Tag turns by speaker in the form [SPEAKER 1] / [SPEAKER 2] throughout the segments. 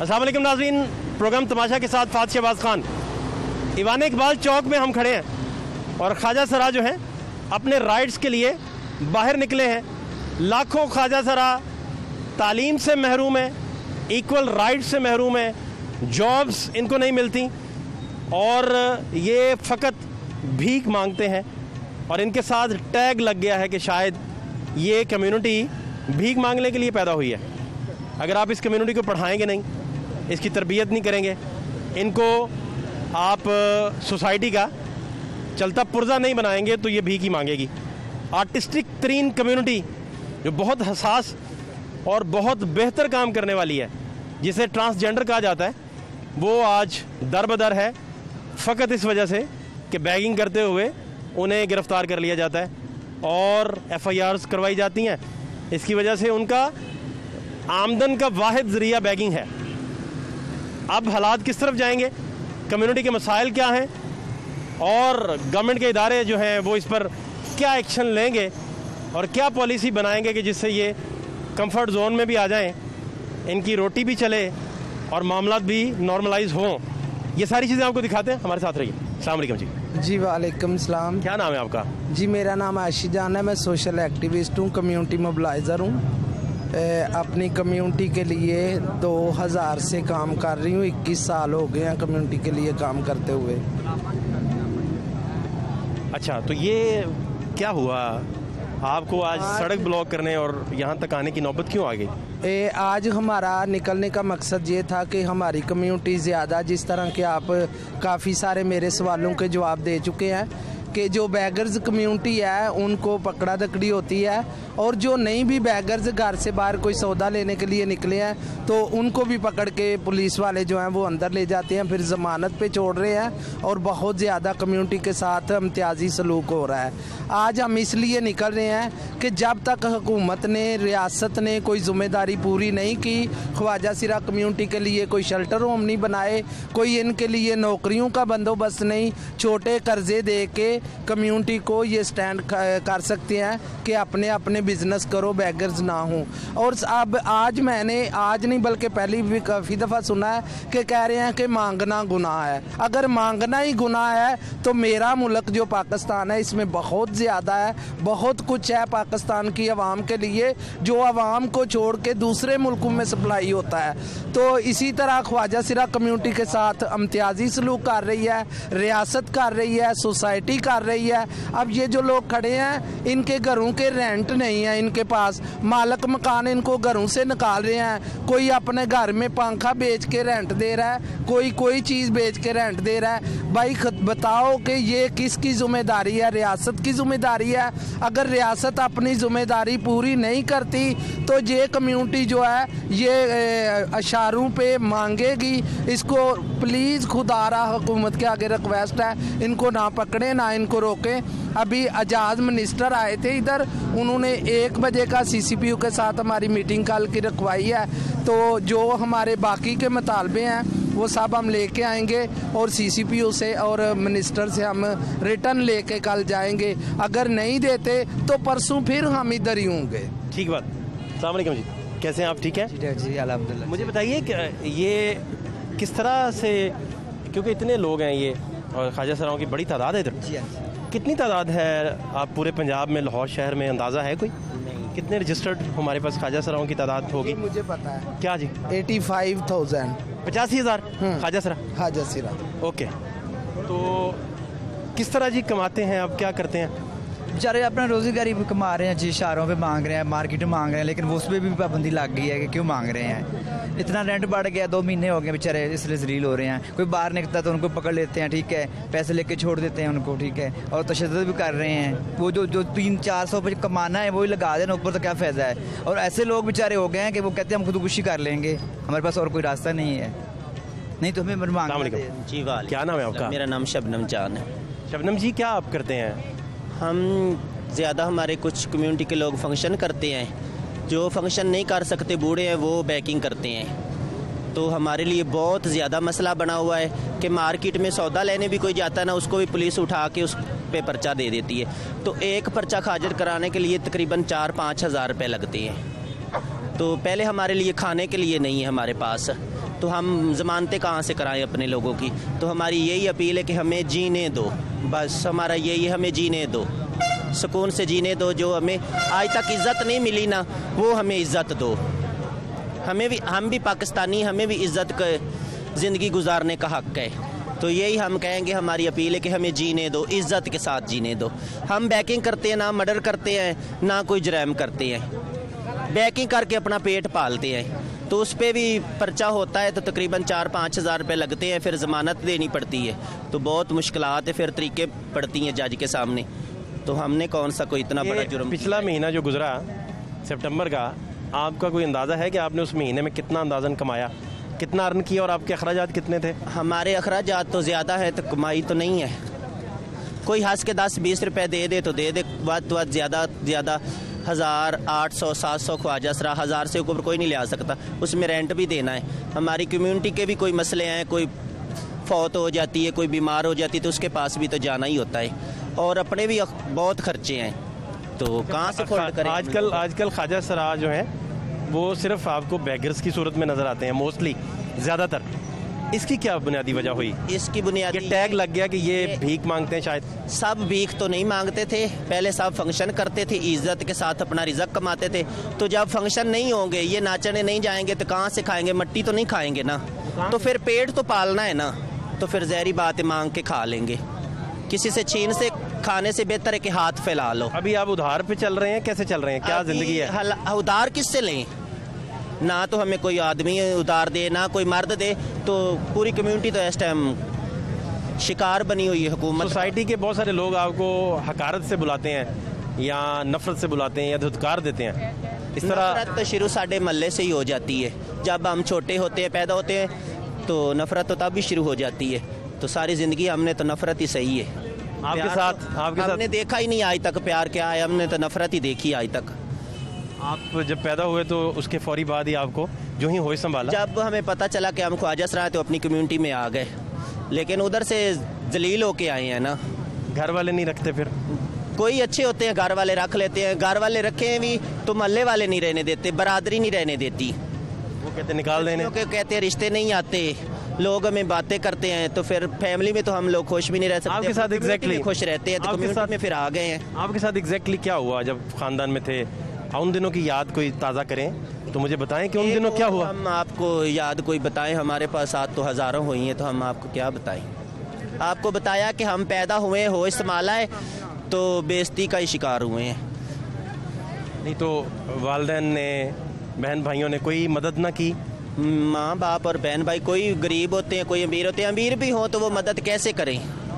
[SPEAKER 1] अस्सलाम वालेकुम नाज़रीन, प्रोग्राम तमाशा के साथ फात शहबाज खान। ईवान इकबाल चौक में हम खड़े हैं और ख्वाजा सरा जो हैं अपने राइट्स के लिए बाहर निकले हैं। लाखों ख्वाजा सरा तालीम से महरूम है, इक्वल राइट्स से महरूम है, जॉब्स इनको नहीं मिलती और ये फ़कत भीख मांगते हैं। और इनके साथ टैग लग गया है कि शायद ये कम्युनिटी भीख मांगने के लिए पैदा हुई है। अगर आप इस कम्युनिटी को पढ़ाएंगे नहीं, इसकी तरबियत नहीं करेंगे, इनको आप सोसाइटी का चलता पुर्जा नहीं बनाएंगे तो ये भीख ही मांगेगी। आर्टिस्टिक तरीन कम्युनिटी जो बहुत हसास और बहुत बेहतर काम करने वाली है, जिसे ट्रांसजेंडर कहा जाता है, वो आज दर बदर है फ़कत इस वजह से कि बैगिंग करते हुए उन्हें गिरफ़्तार कर लिया जाता है और FIRs करवाई जाती हैं। इसकी वजह से उनका आमदन का वाहिद ज़रिया बैगिंग है। अब हालात किस तरफ जाएंगे, कम्युनिटी के मसाइल क्या हैं और गवर्नमेंट के इदारे जो हैं वो इस पर क्या एक्शन लेंगे और क्या पॉलिसी बनाएंगे कि जिससे ये कंफर्ट जोन में भी आ जाएं, इनकी रोटी भी चले और मामलात भी नॉर्मलाइज हों, ये सारी चीज़ें आपको दिखाते हैं। हमारे साथ रहिए। अस्सलाम वालेकुम जी।
[SPEAKER 2] जी वालेकुम सलाम।
[SPEAKER 1] क्या नाम है आपका?
[SPEAKER 2] जी मेरा नाम आशी जान है, मैं सोशल एक्टिविस्ट हूँ, कम्युनिटी मोबिलाइज़र हूँ। अपनी कम्युनिटी के लिए 2000 से काम कर रही हूँ। 21 साल हो गए हैं कम्युनिटी के लिए काम करते हुए।
[SPEAKER 1] अच्छा, तो ये क्या हुआ आपको आज सड़क ब्लॉक करने और यहाँ तक आने की नौबत क्यों आ गई?
[SPEAKER 2] आज हमारा निकलने का मकसद ये था कि हमारी कम्युनिटी ज़्यादा, जिस तरह के आप काफ़ी सारे मेरे सवालों के जवाब दे चुके हैं कि जो बैगर्स कम्युनिटी है उनको पकड़ा दकड़ी होती है और जो नहीं भी बैगर्स घर से बाहर कोई सौदा लेने के लिए निकले हैं तो उनको भी पकड़ के पुलिस वाले जो हैं वो अंदर ले जाते हैं, फिर ज़मानत पे छोड़ रहे हैं और बहुत ज़्यादा कम्युनिटी के साथ इम्तियाजी सलूक हो रहा है। आज हम इसलिए निकल रहे हैं कि जब तक हुकूमत ने, रियासत ने कोई ज़िम्मेदारी पूरी नहीं की, ख्वाजा सिरा कम्युनिटी के लिए कोई शेल्टर होम नहीं बनाए, कोई इनके लिए नौकरियों का बंदोबस्त नहीं, छोटे कर्जे दे के कम्युनिटी को ये स्टैंड कर सकते हैं कि अपने अपने बिजनेस करो, बैगर्स ना हो। और अब आज मैंने आज नहीं बल्कि पहले भी काफ़ी दफ़ा सुना है कि कह रहे हैं कि मांगना गुनाह है। अगर मांगना ही गुनाह है तो मेरा मुल्क जो पाकिस्तान है इसमें बहुत ज़्यादा है, बहुत कुछ है पाकिस्तान की आवाम के लिए जो आवाम को छोड़ के दूसरे मुल्कों में सप्लाई होता है। तो इसी तरह ख्वाजा सिरा कम्युनिटी के साथ इम्तियाजी सलूक कर रही है, रियासत कर रही है, सोसाइटी कर रही है। अब ये जो लोग खड़े हैं इनके घरों के रेंट नहीं है, इनके पास मालक मकान इनको घरों से निकाल रहे हैं। कोई अपने घर में पंखा बेच के रेंट दे रहा है, कोई चीज़ बेच के रेंट दे रहा है। भाई बताओ कि ये किसकी जिम्मेदारी है? रियासत की जिम्मेदारी है। अगर रियासत अपनी जिम्मेदारी पूरी नहीं करती तो ये कम्युनिटी जो है ये अशारों पे मांगेगी। इसको प्लीज़ खुदारा हुकूमत के आगे रिक्वेस्ट है, इनको ना पकड़े ना इनको रोकें। अभी आज़ाद मिनिस्टर आए थे इधर, उन्होंने 1 बजे का CCPU के साथ हमारी मीटिंग कल की रखवाई है। तो जो हमारे बाकी के मुतालबे हैं वो सब हम लेके आएंगे और CCPU से और मिनिस्टर से हम रिटर्न लेके कल जाएंगे। अगर नहीं देते तो परसों फिर हम इधर ही होंगे।
[SPEAKER 1] ठीक बात। अस्सलाम वालेकुम जी, कैसे हैं आप? ठीक है
[SPEAKER 2] जी अल्हम्दुलिल्लाह।
[SPEAKER 1] मुझे बताइए कि ये किस तरह से, क्योंकि इतने लोग हैं ये और ख्वाजा सराओं की बड़ी तादाद है इधर।
[SPEAKER 2] जी
[SPEAKER 1] कितनी तादाद है आप पूरे पंजाब में, लाहौर शहर में अंदाज़ा है कोई? नहीं। कितने रजिस्टर्ड हमारे पास ख्वाजा सराओं की तादाद होगी?
[SPEAKER 2] मुझे पता है।
[SPEAKER 1] क्या जी?
[SPEAKER 2] 85,000।
[SPEAKER 1] 85,000 ख्वाजा सरा?
[SPEAKER 2] ख्वाजा सिरा।
[SPEAKER 1] ओके, तो किस तरह जी कमाते हैं, आप क्या करते हैं?
[SPEAKER 3] बेचारे अपना रोज़गारी भी कमा रहे हैं जी, शहरों पे मांग रहे हैं, मार्केट में मांग रहे हैं, लेकिन वो उस पर भी पाबंदी लग गई है कि क्यों मांग रहे हैं। इतना रेंट बढ़ गया, 2 महीने हो गए बेचारे इसलिए जलील हो रहे हैं। कोई बाहर निकलता तो उनको पकड़ लेते हैं, ठीक है, पैसे लेके छोड़ देते हैं उनको, ठीक है, और तशद्दुद भी कर रहे हैं। वो जो 300-400 पे कमाना है वही लगा देना ऊपर, तो क्या फ़ायदा है। और ऐसे लोग बेचारे हो गए हैं कि वो कहते हैं हम खुदकुशी कर लेंगे, हमारे पास और कोई रास्ता नहीं है, नहीं तो हमें मांग।
[SPEAKER 1] जी वाले, क्या नाम है आपका?
[SPEAKER 4] मेरा नाम शबनम जान है।
[SPEAKER 1] शबनम जी, क्या आप करते हैं?
[SPEAKER 4] हम ज़्यादा हमारे कुछ कम्युनिटी के लोग फंक्शन करते हैं, जो फंक्शन नहीं कर सकते बूढ़े हैं वो बैकिंग करते हैं। तो हमारे लिए बहुत ज़्यादा मसला बना हुआ है कि मार्केट में सौदा लेने भी कोई जाता है ना, उसको भी पुलिस उठा के उस पे पर्चा दे देती है। तो एक पर्चा खारिज कराने के लिए तकरीबन 4-5 हज़ार रुपये लगते हैं। तो पहले हमारे लिए खाने के लिए नहीं है हमारे पास, तो हम ज़मानतें कहाँ से कराएं अपने लोगों की। तो हमारी यही अपील है कि हमें जीने दो, बस हमारा यही है, हमें जीने दो, सुकून से जीने दो। जो हमें आज तक इज़्ज़त नहीं मिली ना, वो हमें इज़्ज़त दो। हम भी पाकिस्तानी, हमें भी इज़्ज़त का ज़िंदगी गुजारने का हक़ है। तो यही हम कहेंगे, हमारी अपील है कि हमें जीने दो, इज़्ज़त के साथ जीने दो। हम बैकिंग करते हैं, ना मर्डर करते हैं, ना कोई जराइम करते हैं। बैकिंग करके अपना पेट पालते हैं, तो उस पर भी पर्चा होता है तो तकरीबन 4-5 हज़ार रुपये लगते हैं, फिर ज़मानत देनी पड़ती है, तो बहुत मुश्किलात है, फिर तरीके पड़ती हैं जज के सामने। तो हमने कौन सा कोई इतना बड़ा जुर्म।
[SPEAKER 1] पिछला महीना जो गुजरा सितंबर का, आपका कोई अंदाज़ा है कि आपने उस महीने में कितना अंदाज़न कमाया, कितना अर्न किया और आपके अखराजात कितने थे? हमारे अखराजात तो ज़्यादा है, तो कमाई तो नहीं है। कोई हंस के 10-20 रुपये दे दे तो दे दे, बात ज़्यादा 1000, 800, 700 ख्वाजा सरा, 1000 से ऊपर कोई नहीं ले आ सकता। उसमें रेंट भी देना है। हमारी कम्यूनिटी के भी कोई मसले हैं, कोई फौत हो जाती है, कोई बीमार हो जाती है, तो उसके पास भी तो जाना ही होता है, और अपने भी बहुत खर्चे हैं, तो कहाँ से फोल्ड करें। आजकल ख्वाजा सरा जो हैं वो सिर्फ आपको बैगर्स की सूरत में नज़र आते हैं मोस्टली, ज़्यादातर। इसकी क्या बुनियादी वजह हुई?
[SPEAKER 4] इसकी बुनियादी
[SPEAKER 1] टैग लग गया कि ये भीख मांगते हैं शायद।
[SPEAKER 4] सब भीख तो नहीं मांगते थे, पहले सब फंक्शन करते थे, इज्जत के साथ अपना रिज़्क कमाते थे। तो जब फंक्शन नहीं होंगे, ये नाचने नहीं जाएंगे, तो कहाँ से खाएंगे? मट्टी तो नहीं खाएंगे ना, तो फिर पेट तो पालना है ना, तो फिर ज़हरी बात है, मांग के खा लेंगे। किसी से छीन से खाने से बेहतर है कि हाथ फैला लो।
[SPEAKER 1] अभी आप उधार पे चल रहे हैं, कैसे चल रहे हैं, क्या ज़िंदगी है?
[SPEAKER 4] उधार किससे लें? ना तो हमें कोई आदमी उधार दे, ना कोई मर्द दे, तो पूरी कम्युनिटी तो इस टाइम शिकार बनी हुई है हुकूमत।
[SPEAKER 1] सोसाइटी के बहुत सारे लोग आपको हकारत से बुलाते हैं या नफरत से बुलाते हैं या धुतकार देते हैं, इस तरह?
[SPEAKER 4] नफरत तो शुरू साढ़े महल्ले से ही हो जाती है। जब हम छोटे होते हैं, पैदा होते हैं, तो नफरत तो तब भी शुरू हो जाती है। तो सारी ज़िंदगी हमने तो नफरत ही सही है।
[SPEAKER 1] आपके साथ
[SPEAKER 4] हमने देखा ही नहीं आज तक प्यार क्या है, हमने तो नफरत ही देखी आज तक।
[SPEAKER 1] आप जब पैदा हुए तो उसके फौरी बाद ही आपको जो ही होश संभाला?
[SPEAKER 4] जब हमें पता चला कि हम ख्वाजा सरा तो अपनी कम्युनिटी में आ गए, लेकिन उधर से जलील होके आए हैं ना।
[SPEAKER 1] घर वाले नहीं रखते? फिर
[SPEAKER 4] कोई अच्छे होते हैं, घर वाले रख लेते हैं, घर वाले रखे हैं भी तो महल्ले वाले नहीं रहने देते, बरादरी नहीं रहने देती,
[SPEAKER 1] वो कहते निकाल देने,
[SPEAKER 4] कहते हैं रिश्ते नहीं आते, लोग हमें बातें करते हैं, तो फिर फैमिली में तो हम लोग खुश भी नहीं रह सकते।
[SPEAKER 1] आपके साथ एग्जैक्टली
[SPEAKER 4] खुश रहते हैं, तो कम्युनिटी में फिर आ गए हैं।
[SPEAKER 1] आपके साथ एग्जैक्टली क्या हुआ जब खानदान में थे? उन दिनों की याद कोई ताज़ा करें तो मुझे बताएं कि उन दिनों क्या हुआ।
[SPEAKER 4] हम आपको याद कोई बताएं? हमारे पास आज तो हज़ारों हुई हैं, तो हम आपको क्या बताएं? आपको बताया कि हम पैदा हुए, होश संभाला है, तो बेइज्जती का ही शिकार हुए हैं।
[SPEAKER 1] नहीं तो वालिदैन ने, बहन भाइयों ने कोई मदद ना की?
[SPEAKER 4] माँ बाप और बहन भाई कोई गरीब होते हैं, कोई अमीर होते हैं। अमीर भी हों तो वो मदद कैसे करें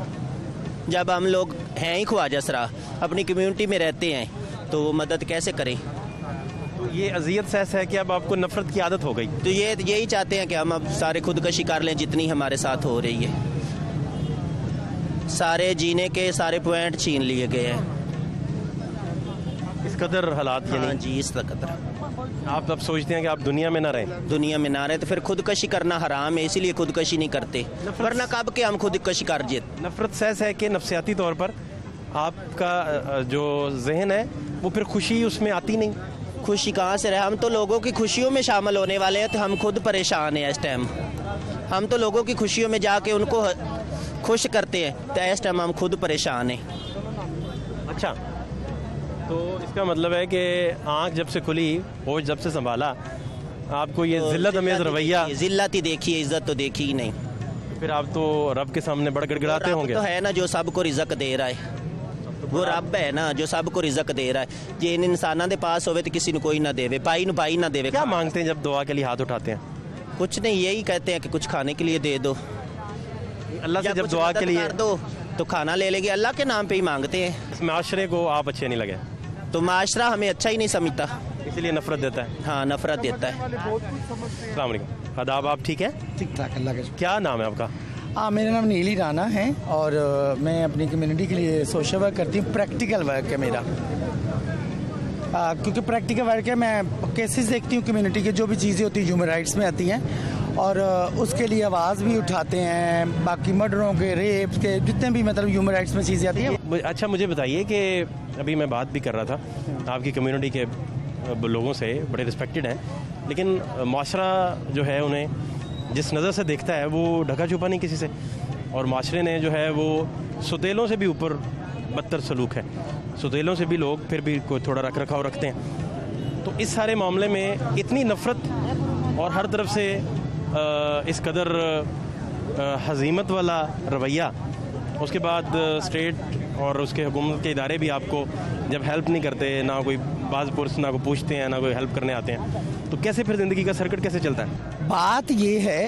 [SPEAKER 4] जब हम लोग हैं ही ख्वाजा सरा, अपनी कम्युनिटी में रहते हैं, तो वो मदद कैसे करें?
[SPEAKER 1] तो ये अजियत सहस है कि अब आपको नफरत की आदत हो गई।
[SPEAKER 4] तो यही चाहते हैं कि हम अब सारे खुदकशी कर लें जितनी हमारे साथ हो रही है। सारे जीने के सारे पॉइंट छीन लिए गए हैं।
[SPEAKER 1] इस कदर हालात?
[SPEAKER 4] हाँ जी, इस कदर।
[SPEAKER 1] आप अब सोचते हैं कि आप दुनिया में ना रहें?
[SPEAKER 4] दुनिया में ना रहें तो फिर खुदकशी करना हराम है, इसीलिए खुदकशी नहीं करते, वरना कब के हम खुदकशी कर जेते।
[SPEAKER 1] नफरत सहस है कि नफसियाती तौर पर आपका जो जहन है वो फिर खुशी उसमें आती नहीं?
[SPEAKER 4] खुशी कहाँ से रहे? हम तो लोगों की खुशियों में शामिल होने वाले हैं, तो हम खुद परेशान हैं इस टाइम। हम तो लोगों की खुशियों में जाके उनको खुश करते हैं, तो इस टाइम हम खुद परेशान हैं।
[SPEAKER 1] अच्छा, तो इसका मतलब है कि आँख जब से खुली, होश जब से संभाला, आपको ये जिल्लत अमेज़ रवैया,
[SPEAKER 4] जिल्लत ही देखी है, इज्जत तो देखी ही नहीं।
[SPEAKER 1] फिर आप तो रब के सामने बड़ गड़गड़ाते होंगे।
[SPEAKER 4] तो है ना जो सबको रिज़्क दे रहा है, वो रब है ना जो सबको रिज़्क दे रहा है। जे इन इंसानों के पास होवे तो किसी ने कोई ना देवे, भाई न भाई ना देवे।
[SPEAKER 1] क्या मांगते हैं जब दुआ के लिए हाथ उठाते हैं?
[SPEAKER 4] कुछ नहीं, यही कहते हैं कि कुछ खाने के लिए दे दो।
[SPEAKER 1] अल्लाह से जब दुआ के लिए
[SPEAKER 4] दो तो खाना ले लेंगे, अल्लाह के नाम पे ही मांगते हैं।
[SPEAKER 1] इस माशरे को आप अच्छे नहीं लगे?
[SPEAKER 4] तो माशरा हमें अच्छा ही नहीं समझता,
[SPEAKER 1] इसीलिए नफरत देता है।
[SPEAKER 4] हाँ, नफरत देता है।
[SPEAKER 1] अस्सलाम वालेकुम, आदाब, आप ठीक है?
[SPEAKER 2] ठीक ठाक, अल्लाह का।
[SPEAKER 1] क्या नाम है आपका?
[SPEAKER 2] मेरा नाम नीली राना है और मैं अपनी कम्युनिटी के लिए सोशल वर्क करती हूँ। प्रैक्टिकल वर्क है मेरा, क्योंकि प्रैक्टिकल वर्क है। मैं केसेस देखती हूँ कम्युनिटी के, जो भी चीज़ें होती हैं ह्यूमन राइट्स में आती हैं, और उसके लिए आवाज़ भी उठाते हैं। बाकी मर्डरों के, रेप्स के, जितने भी मतलब ह्यूमन राइट्स में चीज़ें आती हैं।
[SPEAKER 1] अच्छा, मुझे बताइए कि अभी मैं बात भी कर रहा था, आपकी कम्युनिटी के लोगों से बड़े रिस्पेक्टेड हैं, लेकिन माशरा जो है उन्हें जिस नज़र से देखता है वो ढका छुपा नहीं किसी से, और माशरे ने जो है वो सुतेलों से भी ऊपर बदतर सलूक है। सुतेलों से भी लोग फिर भी कोई थोड़ा रख रखाव रखते हैं। तो इस सारे मामले में इतनी नफ़रत और हर तरफ से इस कदर हज़ीमत वाला रवैया, उसके बाद स्टेट और उसके हुकूमत के इदारे भी आपको जब हेल्प नहीं करते, ना कोई बाज़ पुरस ना कोई पूछते हैं, ना कोई हेल्प करने आते हैं, तो कैसे फिर ज़िंदगी का सर्किट कैसे चलता है?
[SPEAKER 5] बात ये है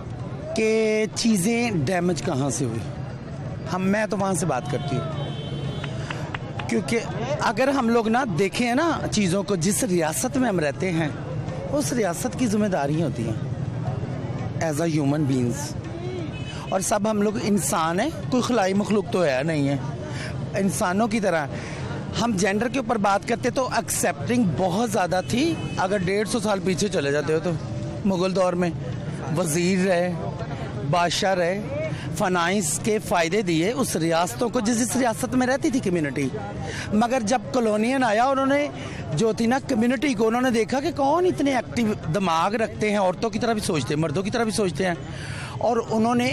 [SPEAKER 5] कि चीज़ें डैमेज कहाँ से हुई, मैं तो वहाँ से बात करती हूँ। क्योंकि अगर हम लोग ना देखें है ना चीज़ों को, जिस रियासत में हम रहते हैं उस रियासत की जिम्मेदारियाँ होती हैं एज अ ह्यूमन बींग्स, और सब हम लोग इंसान हैं, कोई खिलाई मखलूक तो है नहीं है, इंसानों की तरह। हम जेंडर के ऊपर बात करते तो एक्सेप्टिंग बहुत ज़्यादा थी। अगर 150 साल पीछे चले जाते हो तो मुग़ल दौर में वज़ीर रहे, बादशाह रहे, फाइनेंस के फ़ायदे दिए उस रियासतों को जिस रियासत में रहती थी कम्युनिटी। मगर जब कॉलोनियन आया, उन्होंने जो थी ना कम्युनिटी को, उन्होंने देखा कि कौन इतने एक्टिव दिमाग रखते हैं, औरतों की तरह भी सोचते हैं, मर्दों की तरह भी सोचते हैं, और उन्होंने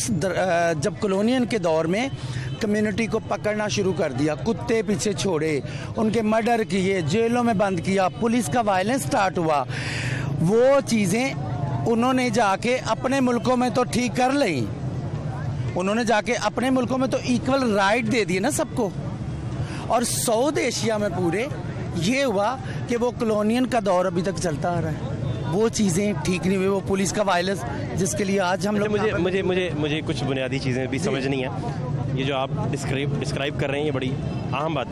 [SPEAKER 5] जब कॉलोनियन के दौर में कम्युनिटी को पकड़ना शुरू कर दिया, कुत्ते पीछे छोड़े, उनके मर्डर किए, जेलों में बंद किया, पुलिस का वायलेंस स्टार्ट हुआ। वो चीज़ें उन्होंने जाके अपने मुल्कों में तो ठीक कर ली, उन्होंने जाके अपने मुल्कों में तो इक्वल राइट दे दिए ना सबको। और साउथ एशिया में पूरे ये हुआ कि वो कॉलोनियन का दौर अभी तक चलता आ रहा है, वो चीज़ें ठीक नहीं हुई, वो पुलिस का वायलेंस जिसके लिए आज हम लोग।
[SPEAKER 1] मुझे कुछ बुनियादी चीज़ें भी समझ नहीं है। ये जो आप डिस्क्राइब कर रहे हैं ये बड़ी अहम बातें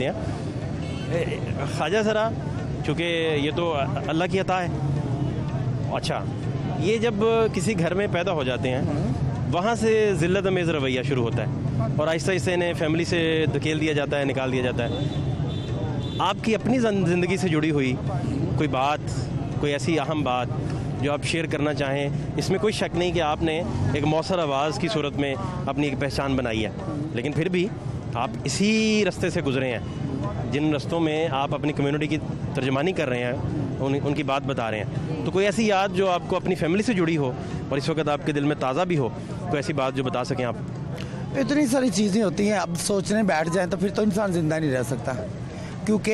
[SPEAKER 1] हैं। ख्वाजा सरा, चूँकि ये तो अल्लाह की अता है। अच्छा, ये जब किसी घर में पैदा हो जाते हैं वहाँ से ज़िल्लत अमेज़ रवैया शुरू होता है और आहिस्ता आहिस्ता इन्हें फैमिली से धकेल दिया जाता है, निकाल दिया जाता है। आपकी अपनी ज़िंदगी से जुड़ी हुई कोई बात, कोई ऐसी अहम बात जो आप शेयर करना चाहें? इसमें कोई शक नहीं कि आपने एक मौसर आवाज़ की सूरत में अपनी एक पहचान बनाई है, लेकिन फिर भी आप इसी रास्ते से गुजरे हैं जिन रस्तों में आप अपनी कम्युनिटी की तर्जमानी कर रहे हैं, उनकी बात बता रहे हैं। तो कोई ऐसी याद जो आपको अपनी फैमिली से जुड़ी हो और इस वक्त आपके दिल में ताज़ा भी हो, कोई ऐसी बात जो बता सकें आप?
[SPEAKER 5] इतनी सारी चीज़ें होती हैं, अब सोचने बैठ जाएं तो फिर तो इंसान ज़िंदा नहीं रह सकता, क्योंकि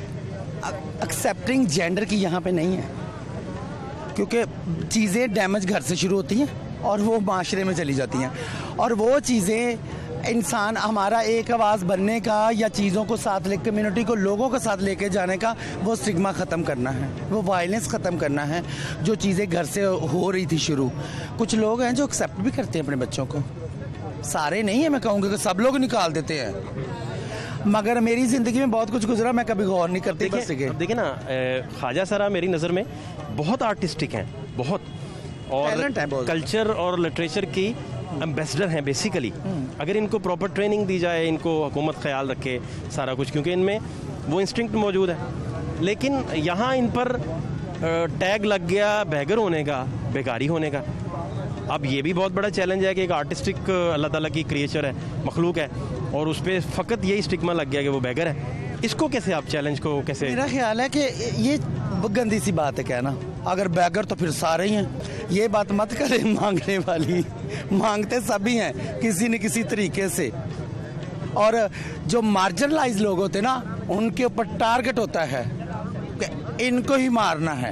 [SPEAKER 5] एक्सेप्टिंग जेंडर की यहाँ पे नहीं है, क्योंकि चीज़ें डैमेज घर से शुरू होती हैं और वो माशरे में चली जाती हैं, और वो चीज़ें इंसान हमारा एक आवाज़ बनने का या चीज़ों को साथ ले, कम्युनिटी को लोगों के साथ लेके जाने का, वो स्टिग्मा ख़त्म करना है, वो वायलेंस ख़त्म करना है, जो चीज़ें घर से हो रही थी शुरू। कुछ लोग हैं जो एक्सेप्ट भी करते हैं अपने बच्चों को, सारे नहीं है, मैं कहूँगी कि सब लोग निकाल देते हैं, मगर मेरी ज़िंदगी में बहुत कुछ गुजरा, मैं कभी गौर नहीं करती।
[SPEAKER 1] देखिए ना, ख्वाजा सरा मेरी नज़र में बहुत आर्टिस्टिक हैं, बहुत, और कल्चर और लिटरेचर की एम्बेसडर हैं बेसिकली। अगर इनको प्रॉपर ट्रेनिंग दी जाए, इनको हुकूमत ख्याल रखे सारा कुछ, क्योंकि इनमें वो इंस्टिंक्ट मौजूद है। लेकिन यहाँ इन पर टैग लग गया बैगर होने का, बेकारी होने का। अब ये भी बहुत बड़ा चैलेंज है कि एक आर्टिस्टिक अल्लाह ताला की क्रिएचर है, मखलूक है, और उस पर फ़कत यही स्टिग्मा लग गया कि वो बैगर है। इसको कैसे आप चैलेंज को कैसे?
[SPEAKER 5] मेरा ख्याल है कि ये गंदी सी बात है कहना, अगर बैगर तो फिर सारे ही हैं। ये बात मत करें मांगने वाली, मांगते सभी हैं किसी न किसी तरीके से, और जो मार्जिनलाइज लोग होते ना उनके ऊपर टारगेट होता है कि इनको ही मारना है।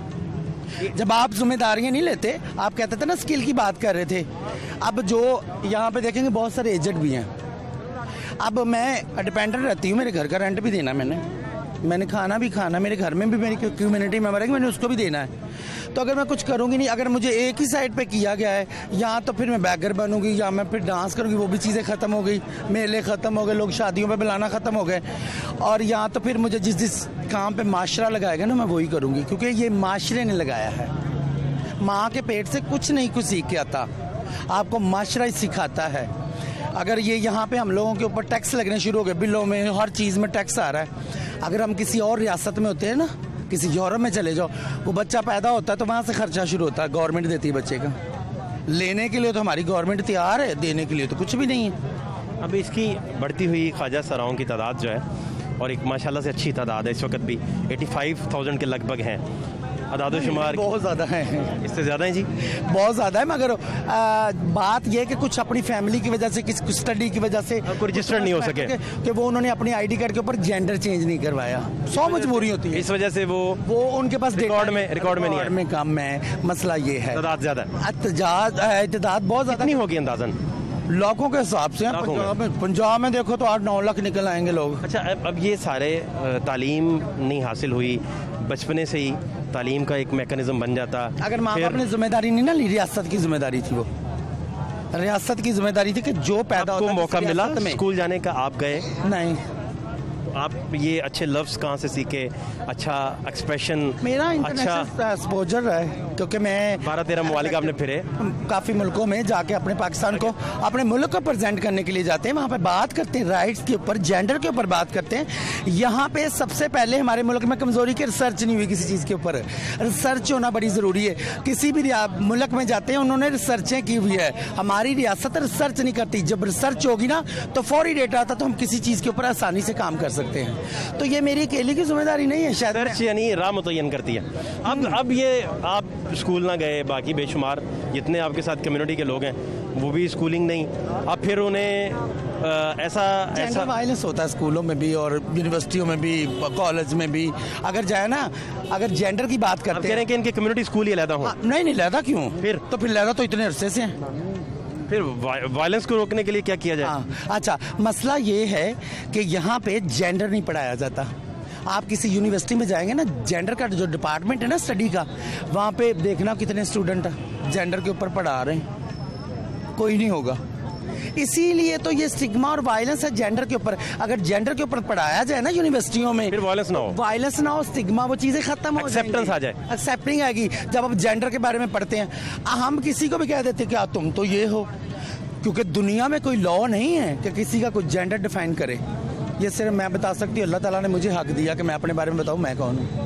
[SPEAKER 5] जब आप जिम्मेदारियां नहीं लेते, आप कहते थे ना स्किल की बात कर रहे थे, अब जो यहाँ पे देखेंगे बहुत सारे एजेड भी हैं। अब मैं डिपेंडेंट रहती हूँ, मेरे घर का रेंट भी देना, मैंने खाना भी खाना, मेरे घर में भी मेरी कम्युनिटी मेंबर है, मैंने उसको भी देना है। तो अगर मैं कुछ करूँगी नहीं, अगर मुझे एक ही साइड पे किया गया है, या तो फिर मैं बैगर बनूंगी या मैं फिर डांस करूँगी, वो भी चीज़ें ख़त्म हो गई, मेले ख़त्म हो गए, लोग शादियों पे बुलाना ख़त्म हो गए, और या तो फिर मुझे जिस काम पे माशरा लगाएगा ना मैं वही करूँगी, क्योंकि ये माशरे ने लगाया है। माँ के पेट से कुछ नहीं कुछ सीख के आता, आपको माशरा ही सिखाता है। अगर ये यहाँ पे हम लोगों के ऊपर टैक्स लगने शुरू हो गए, बिलों में हर चीज़ में टैक्स आ रहा है। अगर हम किसी और रियासत में होते हैं ना, किसी यूरोप में चले जाओ, वो बच्चा पैदा होता है तो वहाँ से खर्चा शुरू होता है, गवर्नमेंट देती है बच्चे का। लेने के लिए तो हमारी गवर्नमेंट तैयार है, देने के लिए तो कुछ भी नहीं है।
[SPEAKER 1] अब इसकी बढ़ती हुई ख्वाजा सराओं की तादाद जो है, और एक माशाल्लाह से अच्छी तादाद है, इस वक्त भी 85,000 के लगभग हैं, अदाद-ओ-शुमार
[SPEAKER 5] बहुत ज़्यादा है,
[SPEAKER 1] इससे ज़्यादा है जी?
[SPEAKER 5] बहुत ज़्यादा है, मगर बात यह है कि कुछ अपनी फैमिली की वजह से, किसी स्टडी की वजह से
[SPEAKER 1] कोई रजिस्टर्ड नहीं हो सके
[SPEAKER 5] कि वो उन्होंने अपनी आईडी कार्ड के ऊपर जेंडर चेंज नहीं करवाया। 100 मजबूरी होती है,
[SPEAKER 1] इस वजह से वो
[SPEAKER 5] उनके पास
[SPEAKER 1] रिकॉर्ड में नहीं है,
[SPEAKER 5] कम है। मसला ये है
[SPEAKER 1] तादाद ज़्यादा है,
[SPEAKER 5] तादाद बहुत ज़्यादा
[SPEAKER 1] नहीं होगी अंदाजन
[SPEAKER 5] लाखों के हिसाब से। पंजाब में देखो तो 8-9 लाख निकल आएंगे लोग।
[SPEAKER 1] अच्छा, अब ये सारे तालीम नहीं हासिल हुई, बचपने से ही तालीम का एक मैकेनिज्म बन जाता,
[SPEAKER 5] अगर माँ बाप ने जिम्मेदारी नहीं ना ली, रियासत की जिम्मेदारी थी, वो रियासत की जिम्मेदारी थी कि जो पैदा
[SPEAKER 1] आपको मौका मिला स्कूल जाने का, आप गए
[SPEAKER 5] नहीं?
[SPEAKER 1] आप ये अच्छे लफ्ज़ कहाँ से सीखे, अच्छा एक्सप्रेशन?
[SPEAKER 5] मेरा इंटरनेशनल एक्सपोजर है, क्योंकि मैं
[SPEAKER 1] 12-13 ममालिक आपने फिरे,
[SPEAKER 5] काफ़ी मुल्कों में जाके अपने पाकिस्तान को, अपने मुल्क को प्रेजेंट करने के लिए जाते हैं। वहाँ पे बात करते हैं राइट्स के ऊपर, जेंडर के ऊपर बात करते हैं। यहाँ पे सबसे पहले हमारे मुल्क में कमज़ोरी की रिसर्च नहीं हुई किसी चीज़ के ऊपर। रिसर्च होना बड़ी ज़रूरी है। किसी भी मुल्क में जाते हैं, उन्होंने रिसर्चें की हुई है। हमारी रियासत रिसर्च नहीं करती। जब रिसर्च होगी ना तो फौरी डेटा आता, तो हम किसी चीज़ के ऊपर आसानी से काम कर सकते हैं। तो ये मेरी अकेले की जिम्मेदारी नहीं है, शायद
[SPEAKER 1] सर्च यानी राह मुतय्यन करती है। अब ये आप स्कूल ना गए, बाकी बेशुमार जितने आपके साथ कम्युनिटी के लोग हैं वो भी स्कूलिंग नहीं, अब फिर उन्हें ऐसा
[SPEAKER 5] वायलेंस होता है स्कूलों में भी और यूनिवर्सिटियों में भी, कॉलेज में भी। अगर जाए ना, अगर जेंडर की बात करते हैं,
[SPEAKER 1] कह रहे हैं कि इनके कम्युनिटी स्कूल ही अलहदा हो।
[SPEAKER 5] नहीं अलहदा क्यों?
[SPEAKER 1] फिर
[SPEAKER 5] अलहदा तो इतने अरसे से हैं।
[SPEAKER 1] फिर वायलेंस को रोकने के लिए क्या किया जाए?
[SPEAKER 5] अच्छा, मसला ये है कि यहाँ पे जेंडर नहीं पढ़ाया जाता। आप किसी यूनिवर्सिटी में जाएंगे ना, जेंडर का जो डिपार्टमेंट है ना स्टडी का, वहाँ पे देखना कितने स्टूडेंट जेंडर के ऊपर पढ़ा रहे हैं, कोई नहीं होगा। इसीलिए तो ये स्टिग्मा और वायलेंस है जेंडर के ऊपर। अगर जेंडर के ऊपर पढ़ाया जाए ना यूनिवर्सिटियों में,
[SPEAKER 1] फिर वायलेंस ना हो,
[SPEAKER 5] स्टिग्मा, वो चीजें खत्म हो,
[SPEAKER 1] एक्सेप्टेंस आ जाए,
[SPEAKER 5] एक्सेप्टिंग आएगी। जब आप जेंडर के बारे में पढ़ते हैं, हम किसी को भी कह देते कि तुम तो ये हो, क्योंकि दुनिया में कोई लॉ नहीं है कि किसी का कोई जेंडर डिफाइन करे। ये सिर्फ मैं बता सकती हूँ, अल्लाह ताला ने मुझे हक दिया कि मैं अपने बारे में बताऊँ मैं कौन हूँ।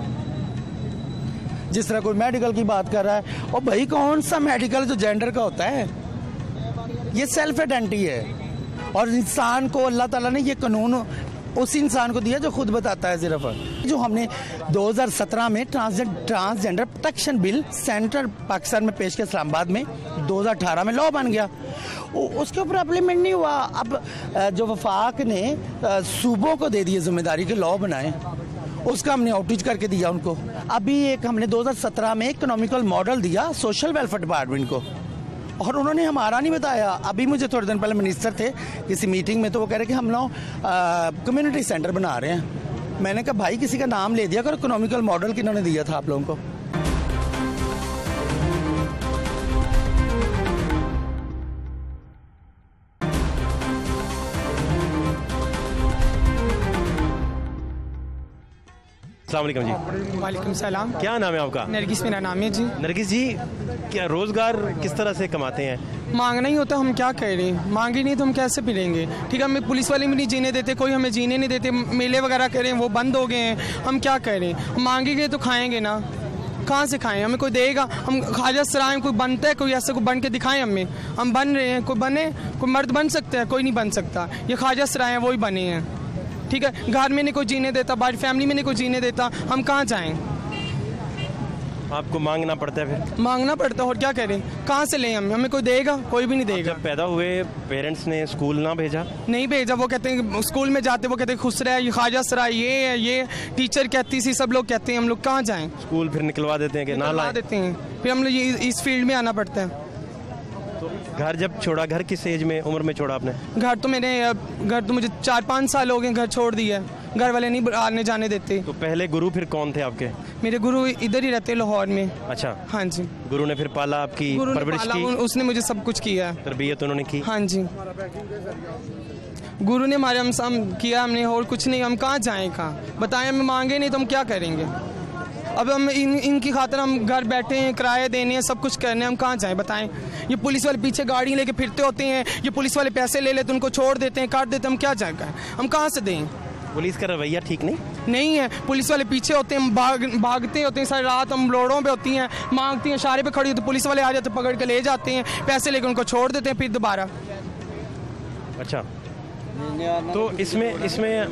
[SPEAKER 5] जिस तरह कोई मेडिकल की बात कर रहा है, और भाई कौन सा मेडिकल जो जेंडर का होता है? ये सेल्फ आइडेंटिटी है, और इंसान को अल्लाह ताला ने ये कानून उस इंसान को दिया जो खुद बताता है। सिर्फ जो हमने 2017 में transgender protection bill central Pakistan में पेश किया इस्लामाबाद में, 2018 में लॉ बन गया, उसके ऊपर अप्लीमेंट नहीं हुआ। अब जो वफाक ने सूबों को दे दी जिम्मेदारी के लॉ बनाए, उसका हमने आउटरीच करके दिया उनको। अभी एक हमने 2017 में इकोनॉमिकल मॉडल दिया सोशल वेलफेयर डिपार्टमेंट को, और उन्होंने हमारा नहीं बताया। अभी मुझे थोड़े दिन पहले मिनिस्टर थे किसी मीटिंग में, तो वो कह रहे कि हम लोग कम्युनिटी सेंटर बना रहे हैं। मैंने कहा भाई किसी का नाम ले दिया करो, इकोनॉमिकल मॉडल किन्होंने दिया था आप लोगों को?
[SPEAKER 1] अस्सलाम वालेकुम जी।
[SPEAKER 6] वालेकुम सलाम।
[SPEAKER 1] क्या नाम है आपका?
[SPEAKER 6] नरगिस मेरा नाम है जी।
[SPEAKER 1] नरगिस जी, क्या रोज़गार किस तरह से कमाते हैं?
[SPEAKER 6] मांगना ही होता, हम क्या करें? मांगे नहीं तो हम कैसे पिलेंगे? ठीक है, हमें पुलिस वाले भी नहीं जीने देते, कोई हमें जीने नहीं देते, मेले वगैरह करें वो बंद हो गए हैं, हम क्या करें? मांगेंगे तो खाएंगे ना, कहाँ से खाएं? हमें कोई देगा? हम ख्वाजा सराय कोई बनता है, कोई ऐसा कोई बन के दिखाएं हमें, हम बन रहे हैं, कोई बने, कोई मर्द बन सकता है? कोई नहीं बन सकता। ये ख्वाजा सराय हैं, वो ही बने हैं। ठीक है, घर में नहीं कोई जीने देता, बाहर फैमिली में नहीं कोई जीने देता, हम कहाँ जाएं?
[SPEAKER 1] आपको मांगना पड़ता है? फिर मांगना
[SPEAKER 6] पड़ता है, और क्या करें? कहाँ से लें हमें कोई देगा? कोई भी नहीं देगा।
[SPEAKER 1] जब पैदा हुए पेरेंट्स ने स्कूल ना भेजा?
[SPEAKER 6] नहीं भेजा। वो कहते हैं स्कूल में जाते, वो कहते हैं खुसरा है, ये ख्वाजा सराय, ये है, ये टीचर कहती थी, सब लोग कहते हैं, हम लोग कहाँ जाएं?
[SPEAKER 1] स्कूल फिर निकलवा देते हैं कि ना ला
[SPEAKER 6] देते हैं, फिर हम लोग इस फील्ड में आना पड़ता है।
[SPEAKER 1] तो घर जब छोड़ा, घर किस एज में, उम्र में छोड़ा आपने?
[SPEAKER 6] घर तो मुझे 4-5 साल हो गए घर छोड़ दिया, घर वाले नहीं आने जाने देते।
[SPEAKER 1] तो पहले गुरु फिर कौन थे आपके?
[SPEAKER 6] मेरे गुरु इधर ही रहते, लाहौर में।
[SPEAKER 1] अच्छा,
[SPEAKER 6] हाँ जी।
[SPEAKER 1] गुरु ने फिर पाला, आपकी परवरिश की?
[SPEAKER 6] उसने मुझे सब कुछ किया,
[SPEAKER 1] तरबियत उन्होंने की?
[SPEAKER 6] हाँ जी, गुरु ने हमारे हम किया, हमने और कुछ नहीं। हम कहाँ जाएं? कहाँ बताएं? हमें मांगे नहीं तो हम क्या करेंगे? अब हम इनकी खातिर हम घर बैठे हैं, किराए देने हैं, सब कुछ करने हैं, हम कहाँ जाएं बताएं? ये पुलिस वाले पीछे गाड़ी लेके फिरते होते हैं, ये पुलिस वाले पैसे ले लेते, उनको छोड़ देते हैं, काट देते हैं, हम क्या जाएगा? हम कहाँ से दें?
[SPEAKER 1] पुलिस का रवैया ठीक नहीं
[SPEAKER 6] है। पुलिस वाले पीछे होते हैं, भागते होते हैं, सारी रात हम रोडों पे होती हैं, मांगती हैं, इशारे पे खड़ी होती, पुलिस वाले आ जाते, पकड़ के ले जाते हैं, पैसे लेके उनको छोड़ देते हैं फिर दोबारा।
[SPEAKER 1] अच्छा, तो इसमें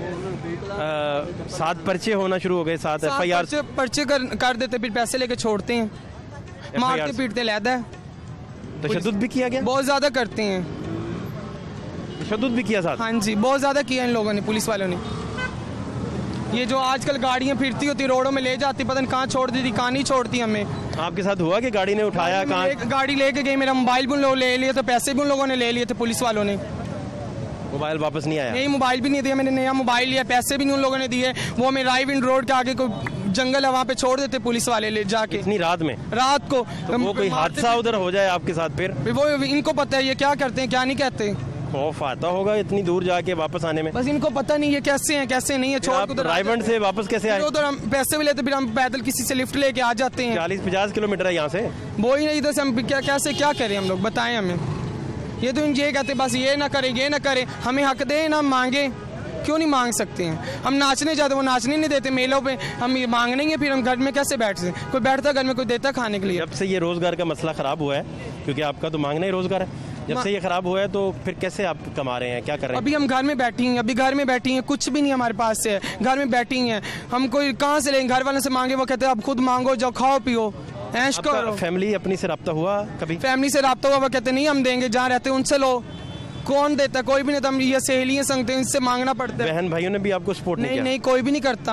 [SPEAKER 1] 7 पर्चे होना शुरू हो गए, 7 FIR
[SPEAKER 6] पर्चे कर देते, फिर पैसे लेके छोड़ते हैं, मारते पीटते लहदा है।
[SPEAKER 1] तशद्दुद भी किया गया,
[SPEAKER 6] बहुत ज़्यादा करते हैं,
[SPEAKER 1] तशद्दुद भी किया साथ।
[SPEAKER 6] हाँ जी, बहुत ज़्यादा किया इन लोगों ने, पुलिस वालों ने। ये जो आजकल गाड़ियाँ फिरती होती रोडों में ले जाती, पता नहीं कहाँ छोड़ दी थी, कहाँ नहीं छोड़ती हमें।
[SPEAKER 1] आपके साथ हुआ कि गाड़ी ने उठाया, कहाँ
[SPEAKER 6] गाड़ी लेके गई, मेरा मोबाइल भी उन लोगों ने ले लिए थे, पैसे भी उन लोगों ने ले लिए थे, पुलिस वालों ने।
[SPEAKER 1] मोबाइल वापस नहीं आया?
[SPEAKER 6] नहीं, मोबाइल भी नहीं दिया, मैंने नया मोबाइल लिया, पैसे भी नहीं उन लोगों ने दिए। वो हमें राइविंड रोड के आगे कोई जंगल है, वहाँ पे छोड़ देते पुलिस वाले ले जाके।
[SPEAKER 1] इतनी रात में?
[SPEAKER 6] रात को।
[SPEAKER 1] तो वो कोई हादसा उधर हो जाए आपके साथ, फिर
[SPEAKER 6] वो इनको पता है ये क्या करते हैं क्या नहीं कहते।
[SPEAKER 1] खौफ आता होगा इतनी दूर जाके वापस आने में।
[SPEAKER 6] बस इनको पता नहीं है कैसे हैं कैसे नहीं है। छोड़
[SPEAKER 1] तो रायबंड से वापस कैसे आए?
[SPEAKER 6] उधर हम पैसे भी लेते, फिर हम पैदल किसी से लिफ्ट लेके आ जाते हैं।
[SPEAKER 1] 40-50 किलोमीटर है यहाँ से।
[SPEAKER 6] वो ही नहीं, इधर से हम कैसे क्या करें हम लोग, बताएं हमें। ये तो ये कहते बस ये ना करें ये ना करें, हमें हक दें ना मांगे, क्यों नहीं मांग सकते हैं? हम नाचने जाते, वो नाचने नहीं देते मेलों पे, हम ये मांगने ही, फिर हम घर में कैसे बैठ सकते? कोई बैठता घर में, कोई देता खाने के लिए।
[SPEAKER 1] जब से ये रोजगार का मसला खराब हुआ है, क्योंकि आपका तो मांगना ही रोजगार है, जब से ये खराब हुआ है तो फिर कैसे आप कमा रहे हैं, क्या कर रहे हैं?
[SPEAKER 6] अभी हम घर में बैठी हैं, अभी घर में बैठी हैं, कुछ भी नहीं हमारे पास से है, घर में बैठी हैं हम। कोई कहाँ से लेंगे? घर वालों से मांगे, वो कहते हैं आप खुद मांगो, जाओ खाओ पियो ऐश करो।
[SPEAKER 1] फैमिली अपनी से रब्ता हुआ कभी?
[SPEAKER 6] फैमिली से रब्ता हुआ, वो कहते नहीं हम देंगे, जहाँ रहते उनसे लो। कौन देता? कोई भी नहीं। हम ये सहेलियाँ संगते हैं, इनसे मांगना पड़ता है।
[SPEAKER 1] बहन भाइयों ने भी आपको सपोर्ट नहीं किया?
[SPEAKER 6] नहीं, कोई भी नहीं करता।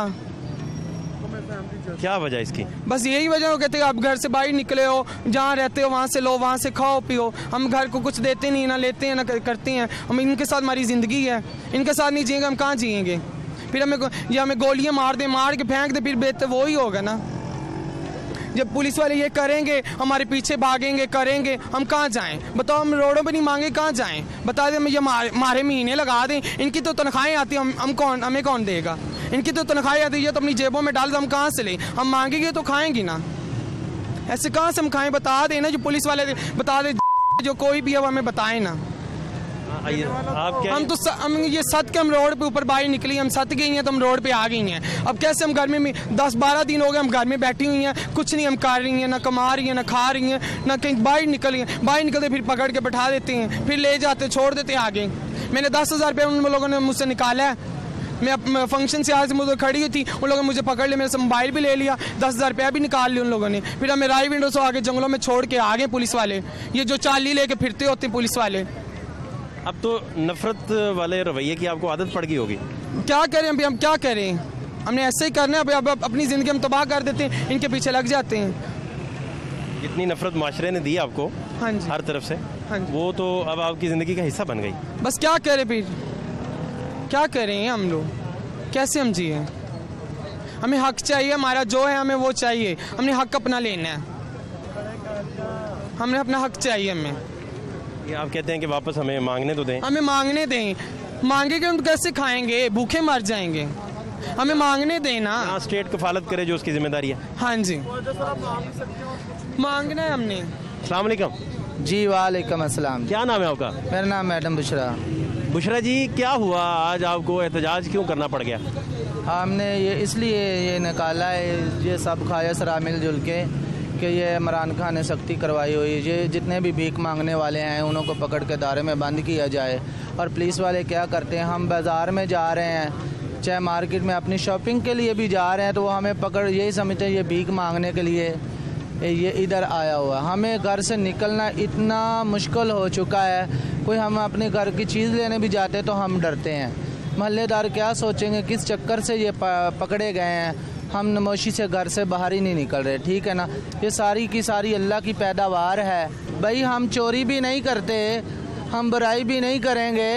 [SPEAKER 1] क्या वजह इसकी?
[SPEAKER 6] बस यही वजह हो, कहते हैं आप घर से बाहर निकले हो, जहाँ रहते हो वहाँ से लो, वहाँ से खाओ पियो। हम घर को कुछ देते नहीं, ना लेते हैं ना करते हैं। हम इनके साथ हमारी ज़िंदगी है, इनके साथ नहीं जिएंगे हम कहाँ जिएंगे? फिर हमें गोलियाँ मार दे, मार के फेंक दे, फिर बेहतर वो ही होगा ना। जब पुलिस वाले ये करेंगे, हमारे पीछे भागेंगे करेंगे, हम कहाँ जाएं? बताओ, हम रोडों पे नहीं मांगे कहाँ जाएं? बता दें, ये मारे महीने लगा दें, इनकी तो तनख्वाहें आती, हमें कौन देगा? इनकी तो तनख्वाहें आती है, तो अपनी जेबों में डाल दो, हम कहाँ से लें? हम मांगेंगे तो खाएंगे ना, ऐसे कहाँ से हम खाएं? बता देना, जो पुलिस वाले बता दे, जो कोई भी है वो हमें बताए ना।
[SPEAKER 1] आप क्या?
[SPEAKER 6] हम ये सत के हम रोड पे ऊपर बाहर निकली, हम सत गई हैं तो हम रोड पे आ गई हैं। अब कैसे हम घर में 10-12 दिन हो गए हम घर में बैठी हुई हैं, कुछ नहीं हम कर रही हैं, ना कमा रही हैं, ना खा रही हैं, ना कहीं बाहर निकल रही हैं। बाहर निकलते फिर पकड़ के बैठा देते हैं, फिर ले जाते छोड़ देते आगे। मैंने 10,000 रुपये उन लोगों ने मुझसे निकाला है। मैं फंक्शन से आज मुझे खड़ी हुई थी, उन लोगों ने मुझे पकड़ लिया, मेरे से मोबाइल भी ले लिया, 10,000 रुपया भी निकाल लिया उन लोगों ने। फिर हमें राय विंडो से आगे जंगलों में छोड़ के आ गए पुलिस वाले, ये जो चाली लेके फिरते होते हैं पुलिस वाले।
[SPEAKER 1] अब तो नफरत वाले रवैये की आपको आदत पड़ गई होगी।
[SPEAKER 6] क्या करें अभी, हम क्या करें? हमने ऐसे ही करना है, अब अपनी ज़िंदगी हम तबाह कर देते हैं, इनके पीछे लग जाते हैं।
[SPEAKER 1] जितनी नफरत माशरे ने दी आपको,
[SPEAKER 6] हाँ जी,
[SPEAKER 1] हर तरफ से,
[SPEAKER 6] हाँ जी,
[SPEAKER 1] वो तो अब आपकी ज़िंदगी का हिस्सा बन गई।
[SPEAKER 6] बस क्या करें फिर, क्या करें हम लोग, कैसे हम जिए? हमें हक चाहिए, हमारा जो है हमें वो चाहिए, हमने हक अपना लेना है, हमने अपना हक चाहिए हमें।
[SPEAKER 1] ये आप कहते हैं कि वापस हमें मांगने तो दें।
[SPEAKER 6] हमें मांगने दें, मांगेंगे हम कैसे खाएंगे? भूखे मर जाएंगे, हमें मांगने देना।
[SPEAKER 1] हाँ, स्टेट कफालत करे जो उसकी जिम्मेदारी है।
[SPEAKER 6] हाँ जी, मांगना है हमने।
[SPEAKER 1] अस्सलाम वालेकुम
[SPEAKER 2] जी। वालेकुम अस्सलाम।
[SPEAKER 1] क्या नाम है आपका?
[SPEAKER 2] मेरा नाम मैडम बुशरा।
[SPEAKER 1] बुशरा जी, क्या हुआ आज आपको एहतजाज क्यों करना पड़ गया?
[SPEAKER 2] हमने ये इसलिए ये निकाला है, ये सब खाया सरा मिलजुल के, कि ये इमरान खान ने सख्ती करवाई हुई, ये जितने भी भीख मांगने वाले हैं उनको पकड़ के दायरे में बंद किया जाए। और पुलिस वाले क्या करते हैं, हम बाज़ार में जा रहे हैं, चाहे मार्केट में अपनी शॉपिंग के लिए भी जा रहे हैं, तो वो हमें पकड़ यही समझते हैं ये भीख मांगने के लिए ये इधर आया हुआ। हमें घर से निकलना इतना मुश्किल हो चुका है, कोई हम अपने घर की चीज़ लेने भी जाते तो हम डरते हैं, महल्लेदार क्या सोचेंगे, किस चक्कर से ये पकड़े गए हैं। हम नमोशी से घर से बाहर ही नहीं निकल रहे, ठीक है ना। ये सारी की सारी अल्लाह की पैदावार है भाई। हम चोरी भी नहीं करते, हम बुराई भी नहीं करेंगे,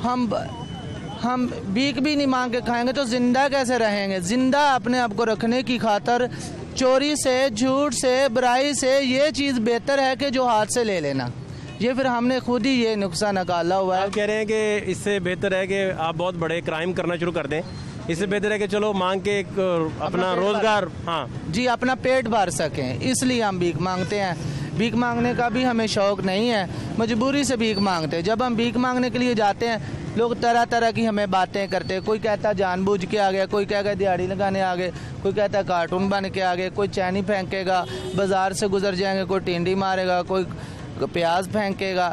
[SPEAKER 2] हम भीख भी नहीं मांग के खाएंगे तो ज़िंदा कैसे रहेंगे? ज़िंदा अपने आप को रखने की खातर चोरी से, झूठ से, बुराई से ये चीज़ बेहतर है कि जो हाथ से ले लेना। ये फिर हमने खुद ही ये नुक्सा निकाला हुआ है।
[SPEAKER 1] आप कह रहे हैं कि इससे बेहतर है कि आप बहुत बड़े क्राइम करना शुरू कर दें, इससे बेहतर है कि चलो मांग के एक अपना रोजगार, हाँ
[SPEAKER 2] जी, अपना पेट भर सकें, इसलिए हम भीख मांगते हैं। भीख मांगने का भी हमें शौक़ नहीं है, मजबूरी से भीख मांगते हैं। जब हम भीख मांगने के लिए जाते हैं, लोग तरह तरह की हमें बातें करते हैं। कोई कहता है जानबूझ के आ गया, कोई कहेगा दिहाड़ी लगाने आ गए, कोई कहता है कार्टून बन के आ गए, कोई चैनी फेंकेगा, बाज़ार से गुजर जाएंगे, कोई टिंडी मारेगा, कोई प्याज फेंकेगा।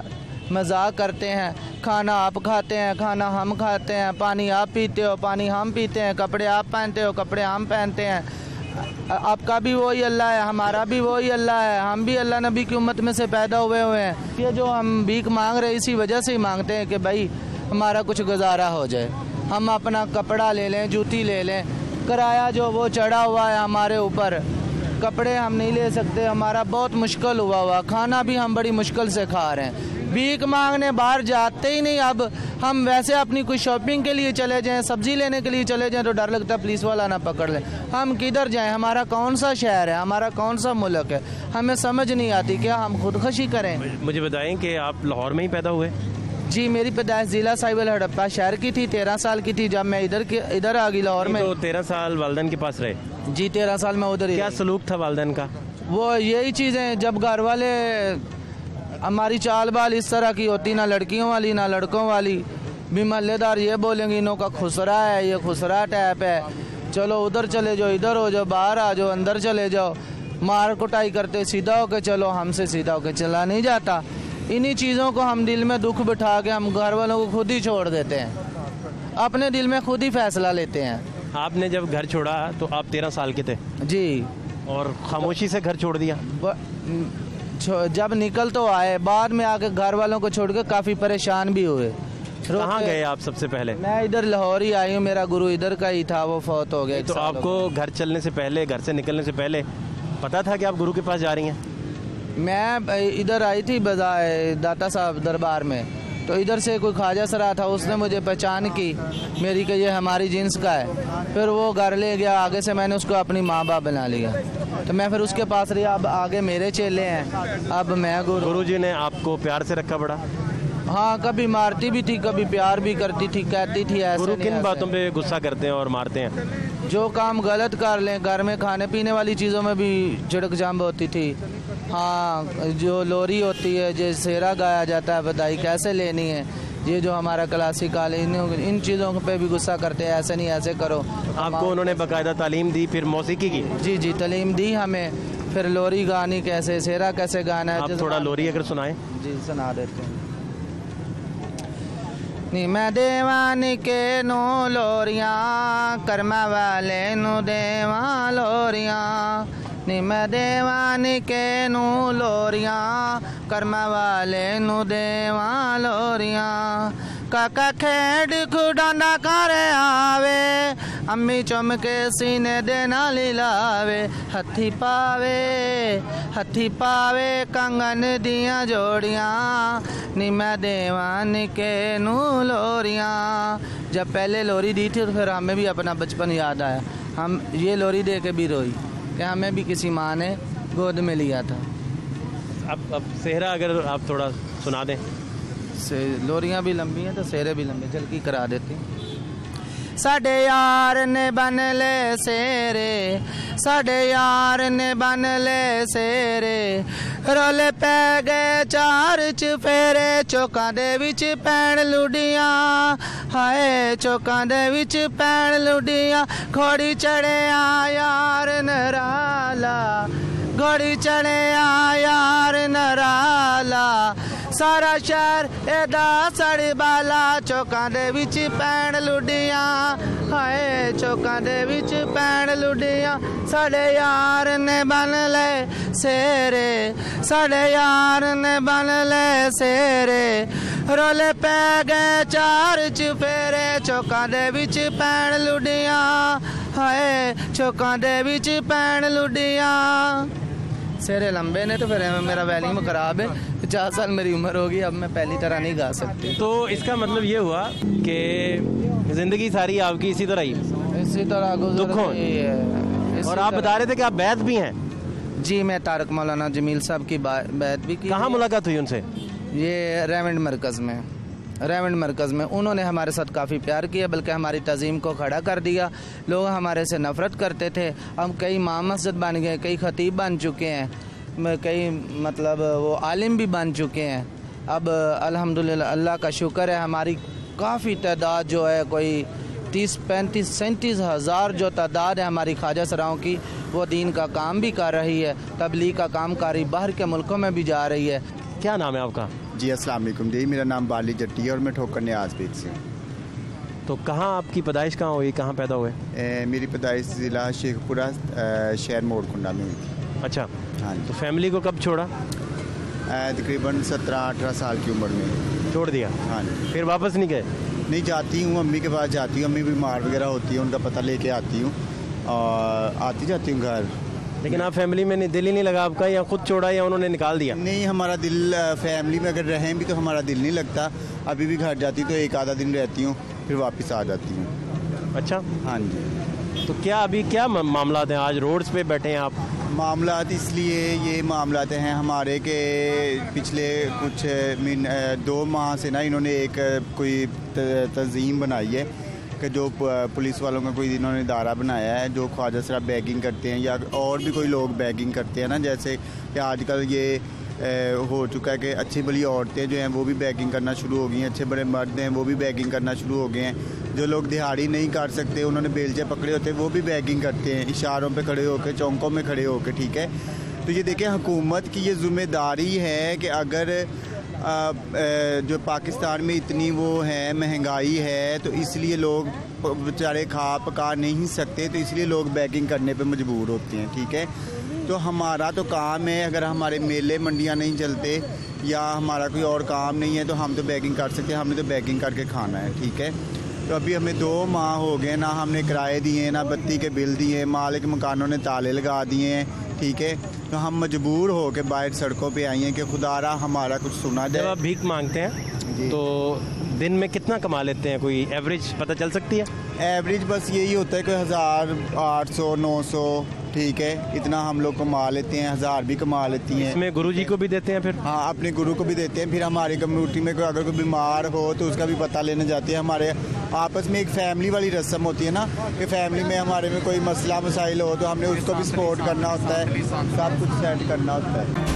[SPEAKER 2] मजाक करते हैं। खाना आप खाते हैं, खाना हम खाते हैं, पानी आप पीते हो, पानी हम पीते हैं, कपड़े आप पहनते हो, कपड़े हम पहनते हैं। आपका भी वही अल्लाह है, हमारा भी वही अल्लाह है। हम भी अल्लाह नबी की उम्मत में से पैदा हुए हैं। ये जो हम भीख मांग रहे हैं इसी वजह से ही मांगते हैं कि भाई हमारा कुछ गुजारा हो जाए, हम अपना कपड़ा ले लें, जूती ले लें। किराया जो वो चढ़ा हुआ है हमारे ऊपर, कपड़े हम नहीं ले सकते, हमारा बहुत मुश्किल हुआ, खाना भी हम बड़ी मुश्किल से खा रहे हैं। भीख मांगने बाहर जाते ही नहीं। अब हम वैसे अपनी कोई शॉपिंग के लिए चले जाएं, सब्जी लेने के लिए चले जाएं तो डर लगता है पुलिस वाला ना पकड़ ले। हम किधर जाएं? हमारा कौन सा शहर है, हमारा कौन सा मुल्क है, हमें समझ नहीं आती। क्या हम खुदकशी करें?
[SPEAKER 1] मुझे बताएं कि आप लाहौर में ही पैदा हुए?
[SPEAKER 2] जी, मेरी पैदाइश ज़िला साहिवाल हड़प्पा शहर की थी। 13 साल की थी जब मैं इधर आ गई लाहौर में।
[SPEAKER 1] तो 13 साल वालिदैन के पास रहे?
[SPEAKER 2] जी, 13 साल में उधर ही।
[SPEAKER 1] क्या सलूक था वालिदैन का?
[SPEAKER 2] वो यही चीज़ें, जब घर वाले, हमारी चाल बाल इस तरह की होती, ना लड़कियों वाली ना लड़कों वाली। भी महल्लेदार ये बोलेंगे इनों का खुसरा है, ये खुसरा टाइप है, चलो उधर चले जाओ, इधर हो जाओ, बाहर आ जाओ, अंदर चले जाओ। मार कुटाई करते, सीधा होके चलो, हमसे सीधा होके चला नहीं जाता। इन्हीं चीज़ों को हम दिल में दुख बिठा के हम घर वालों को खुद ही छोड़ देते हैं, अपने दिल में खुद ही फैसला लेते हैं।
[SPEAKER 1] आपने जब घर छोड़ा तो आप 13 साल के थे?
[SPEAKER 2] जी।
[SPEAKER 1] और खामोशी से घर छोड़ दिया?
[SPEAKER 2] जब निकल तो आए, बाद में आके घर वालों को छोड़ के काफ़ी परेशान भी हुए।
[SPEAKER 1] कहाँ गए आप सबसे पहले?
[SPEAKER 2] मैं इधर लाहौर ही आई हूँ, मेरा गुरु इधर का ही था, वो फौत हो गया।
[SPEAKER 1] तो आपको घर चलने से पहले, घर से निकलने से पहले पता था कि आप गुरु के पास जा रही हैं?
[SPEAKER 2] मैं इधर आई थी दाता साहब दरबार में, तो इधर से कोई ख्वाजा सरा था, उसने मुझे पहचान की मेरी कि ये हमारी जिन्स का है। फिर वो घर ले गया, आगे से मैंने उसको अपनी माँ बाप बना लिया। तो मैं फिर उसके पास रही। अब आगे मेरे चेले हैं, अब मैं
[SPEAKER 1] गुरुजी ने आपको प्यार से रखा बड़ा?
[SPEAKER 2] हाँ, कभी मारती भी थी, कभी प्यार भी करती थी, कहती थी ऐसे।
[SPEAKER 1] गुरु किन बातों पे गुस्सा करते हैं और मारते हैं?
[SPEAKER 2] जो काम गलत कर लें, घर में खाने पीने वाली चीज़ों में भी झिड़क जाम होती थी। हाँ, जो लोरी होती है, जो सेहरा गाया जाता है, बधाई कैसे लेनी है, ये जो हमारा क्लासिकल, इन चीज़ों पे भी गुस्सा करते हैं, ऐसे नहीं ऐसे करो।
[SPEAKER 1] आपको उन्होंने बाकायदा तालीम दी फिर मौसीकी की?
[SPEAKER 2] जी जी, तालीम दी हमें। फिर लोरी गानी कैसे, सेहरा कैसे गाना है।
[SPEAKER 1] आप थोड़ा लोरी अगर सुनाएं?
[SPEAKER 2] जी, सुना देते हैं। नी मैं देवानी के नो लोरियां, कर्मा वाले नु देवा लोरियां। नी मैं देवानी के नु लोरियां, कर्मा वाले नु देवा लोरियां। काका खेड खुडाना करे आवे, अम्मी चुम के सीने दे नाल लावे। हथी पावे कंगन दियां जोड़ियां, नी मैं देवानी के नू लोरियां। जब पहले लोरी दी थी तो फिर हमें भी अपना बचपन याद आया। हम ये लोरी दे के भी रोई कि हमें भी किसी माँ ने गोद में लिया था।
[SPEAKER 1] अब सेहरा अगर आप थोड़ा सुना दें।
[SPEAKER 2] लोरियां भी लंबी हैं तो सेहरे भी लंबे, चल की करा देती। साडे यार ने बन ले सेरे, साडे यार ने बन ले सेरे। रोले पै गए 4 चफेरे, चौकां दे विच पैण लुडियां। हाय चौकां दे विच पैण लुडियां। घोड़ी चढ़े आ यार नराला, घोड़ी चढ़े आ यार नराला। सारा शहर एदा सड़ी बाला, चौकां दे विच पैण लुडियां। हाय चौकां दे विच पैण लुडियां। साडे यार ने बन ले सेरे, साडे यार ने बन ले सेरे। रोले पै गए 4 चफेरे, चौकां दे विच पैण लुडियां। हाय चौकां दे विच पैण लुडियां। सेरे लंबे ने तो फिर मेरा वैल्यूम खराब है। 50 साल मेरी उम्र होगी, अब मैं पहली तरह नहीं गा सकती।
[SPEAKER 1] तो इसका मतलब ये हुआ कि जिंदगी सारी आपकी इसी तरह ही,
[SPEAKER 2] इसी तरह
[SPEAKER 1] दुखों
[SPEAKER 2] है।
[SPEAKER 1] और आप बता रहे थे कि आप बैत भी हैं?
[SPEAKER 2] जी, मैं तारक मौलाना जमील साहब की बैत भी की।
[SPEAKER 1] कहाँ मुलाकात हुई उनसे?
[SPEAKER 2] ये रेवेंड मरकज़ में उन्होंने हमारे साथ काफ़ी प्यार किया, बल्कि हमारी तज़ीम को खड़ा कर दिया। लोग हमारे से नफ़रत करते थे, हम कई इमाम मस्जिद बन गए, कई ख़तीब बन चुके हैं, कई मतलब वो आलिम भी बन चुके हैं। अब अल्हम्दुलिल्लाह अल्लाह का शुक्र है, हमारी काफ़ी तादाद जो है, कोई 30, 35, 37 हज़ार जो तादाद है हमारी ख्वाजा सराओं की, वो दीन का काम भी कर रही है, तबलीग का काम कर रही, बाहर के मुल्कों में भी जा रही है।
[SPEAKER 1] क्या नाम है आपका?
[SPEAKER 7] जी अस्सलाम वालेकुम जी, मेरा नाम बाली जट्टी है और मैं ठोकर न्याज बेग से हूँ।
[SPEAKER 1] तो कहाँ आपकी पैदाइश कहाँ हुई, कहाँ पैदा हुए?
[SPEAKER 7] मेरी पैदाइश ज़िला शेखपुरा शहर मोरकुंडा में हुई थी।
[SPEAKER 1] अच्छा,
[SPEAKER 7] हाँ जी।
[SPEAKER 1] तो फैमिली को कब छोड़ा?
[SPEAKER 7] तकरीबन 17-18 साल की उम्र में
[SPEAKER 1] छोड़ दिया?
[SPEAKER 7] हाँ जी।
[SPEAKER 1] फिर वापस नहीं गए?
[SPEAKER 7] नहीं, जाती हूँ अम्मी के पास जाती हूँ, अम्मी बीमार वगैरह होती है, उनका पता लेके आती हूँ और आती जाती हूँ घर।
[SPEAKER 1] लेकिन आप फैमिली में दिल ही नहीं लगा आपका, या खुद छोड़ा या उन्होंने निकाल दिया?
[SPEAKER 7] नहीं, हमारा दिल फैमिली में अगर रहें भी तो हमारा दिल नहीं लगता। अभी भी घर जाती तो एक आधा दिन रहती हूँ, फिर वापस आ जाती हूँ।
[SPEAKER 1] अच्छा,
[SPEAKER 7] हाँ जी।
[SPEAKER 1] तो क्या अभी क्या मामलात हैं? आज रोड्स पे बैठे हैं आप?
[SPEAKER 7] मामलात इसलिए ये मामलात हैं हमारे के पिछले कुछ 2 माह से ना इन्होंने एक कोई तंजीम बनाई है कि जो पुलिस वालों का कोई इन्होंने इदारा बनाया है जो ख्वाजा सरा बैगिंग करते हैं या और भी कोई लोग बैगिंग करते हैं ना, जैसे कि आजकल ये हो चुका है कि अच्छी बड़ी औरतें जो हैं वो भी बैगिंग करना शुरू हो गई हैं, अच्छे बड़े मर्द हैं वो भी बैगिंग करना शुरू हो गए हैं। जो लोग दिहाड़ी नहीं कर सकते, उन्होंने बेलचे पकड़े होते हैं, वो भी बैगिंग करते हैं इशारों पे खड़े होकर, चौंकों में खड़े होकर। ठीक है, तो ये देखें हुकूमत की ये ज़िम्मेदारी है कि अगर जो पाकिस्तान में इतनी वो है महंगाई है तो इसलिए लोग बेचारे खा पका नहीं सकते, तो इसलिए लोग बैगिंग करने पे मजबूर होते हैं। ठीक है, तो हमारा तो काम है, अगर हमारे मेले मंडियां नहीं चलते या हमारा कोई और काम नहीं है तो हम तो बैगिंग कर सकते हैं, हमने तो बैगिंग करके खाना है। ठीक है, तो अभी हमें 2 माह हो गए, ना हमने किराए दिए, ना बत्ती के बिल दिए, मालिक मकानों ने ताले लगा दिए हैं। ठीक है, तो हम मजबूर हो के बाहर सड़कों पे आई हैं कि खुदारा हमारा कुछ सुना जाए।
[SPEAKER 1] जब आप भीख मांगते हैं तो दिन में कितना कमा लेते हैं, कोई एवरेज पता चल सकती है?
[SPEAKER 7] एवरेज बस यही होता है कि 1800-900, ठीक है, इतना हम लोग कमा लेते हैं, 1000 भी कमा लेती हैं।
[SPEAKER 1] इसमें गुरुजी को भी देते हैं फिर?
[SPEAKER 7] हाँ, अपने गुरु को भी देते हैं। फिर हमारी कम्युनिटी में अगर कोई बीमार हो तो उसका भी पता लेने जाते हैं। हमारे आपस में एक फैमिली वाली रस्म होती है ना कि फैमिली में हमारे में कोई मसला मसाइल हो तो हमने उसको भी सपोर्ट करना होता है, सब कुछ सेट करना होता है।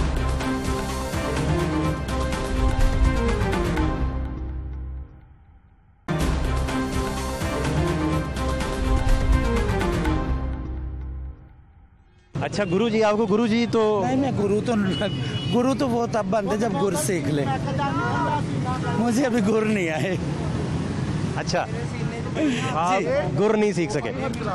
[SPEAKER 1] अच्छा, गुरुजी, आपको गुरुजी तो
[SPEAKER 5] नहीं, गुरु तो वो तब बनते जब गुर सीख ले। मुझे अभी गुर नहीं आए।
[SPEAKER 1] अच्छा, आप गुर नहीं सीख सके?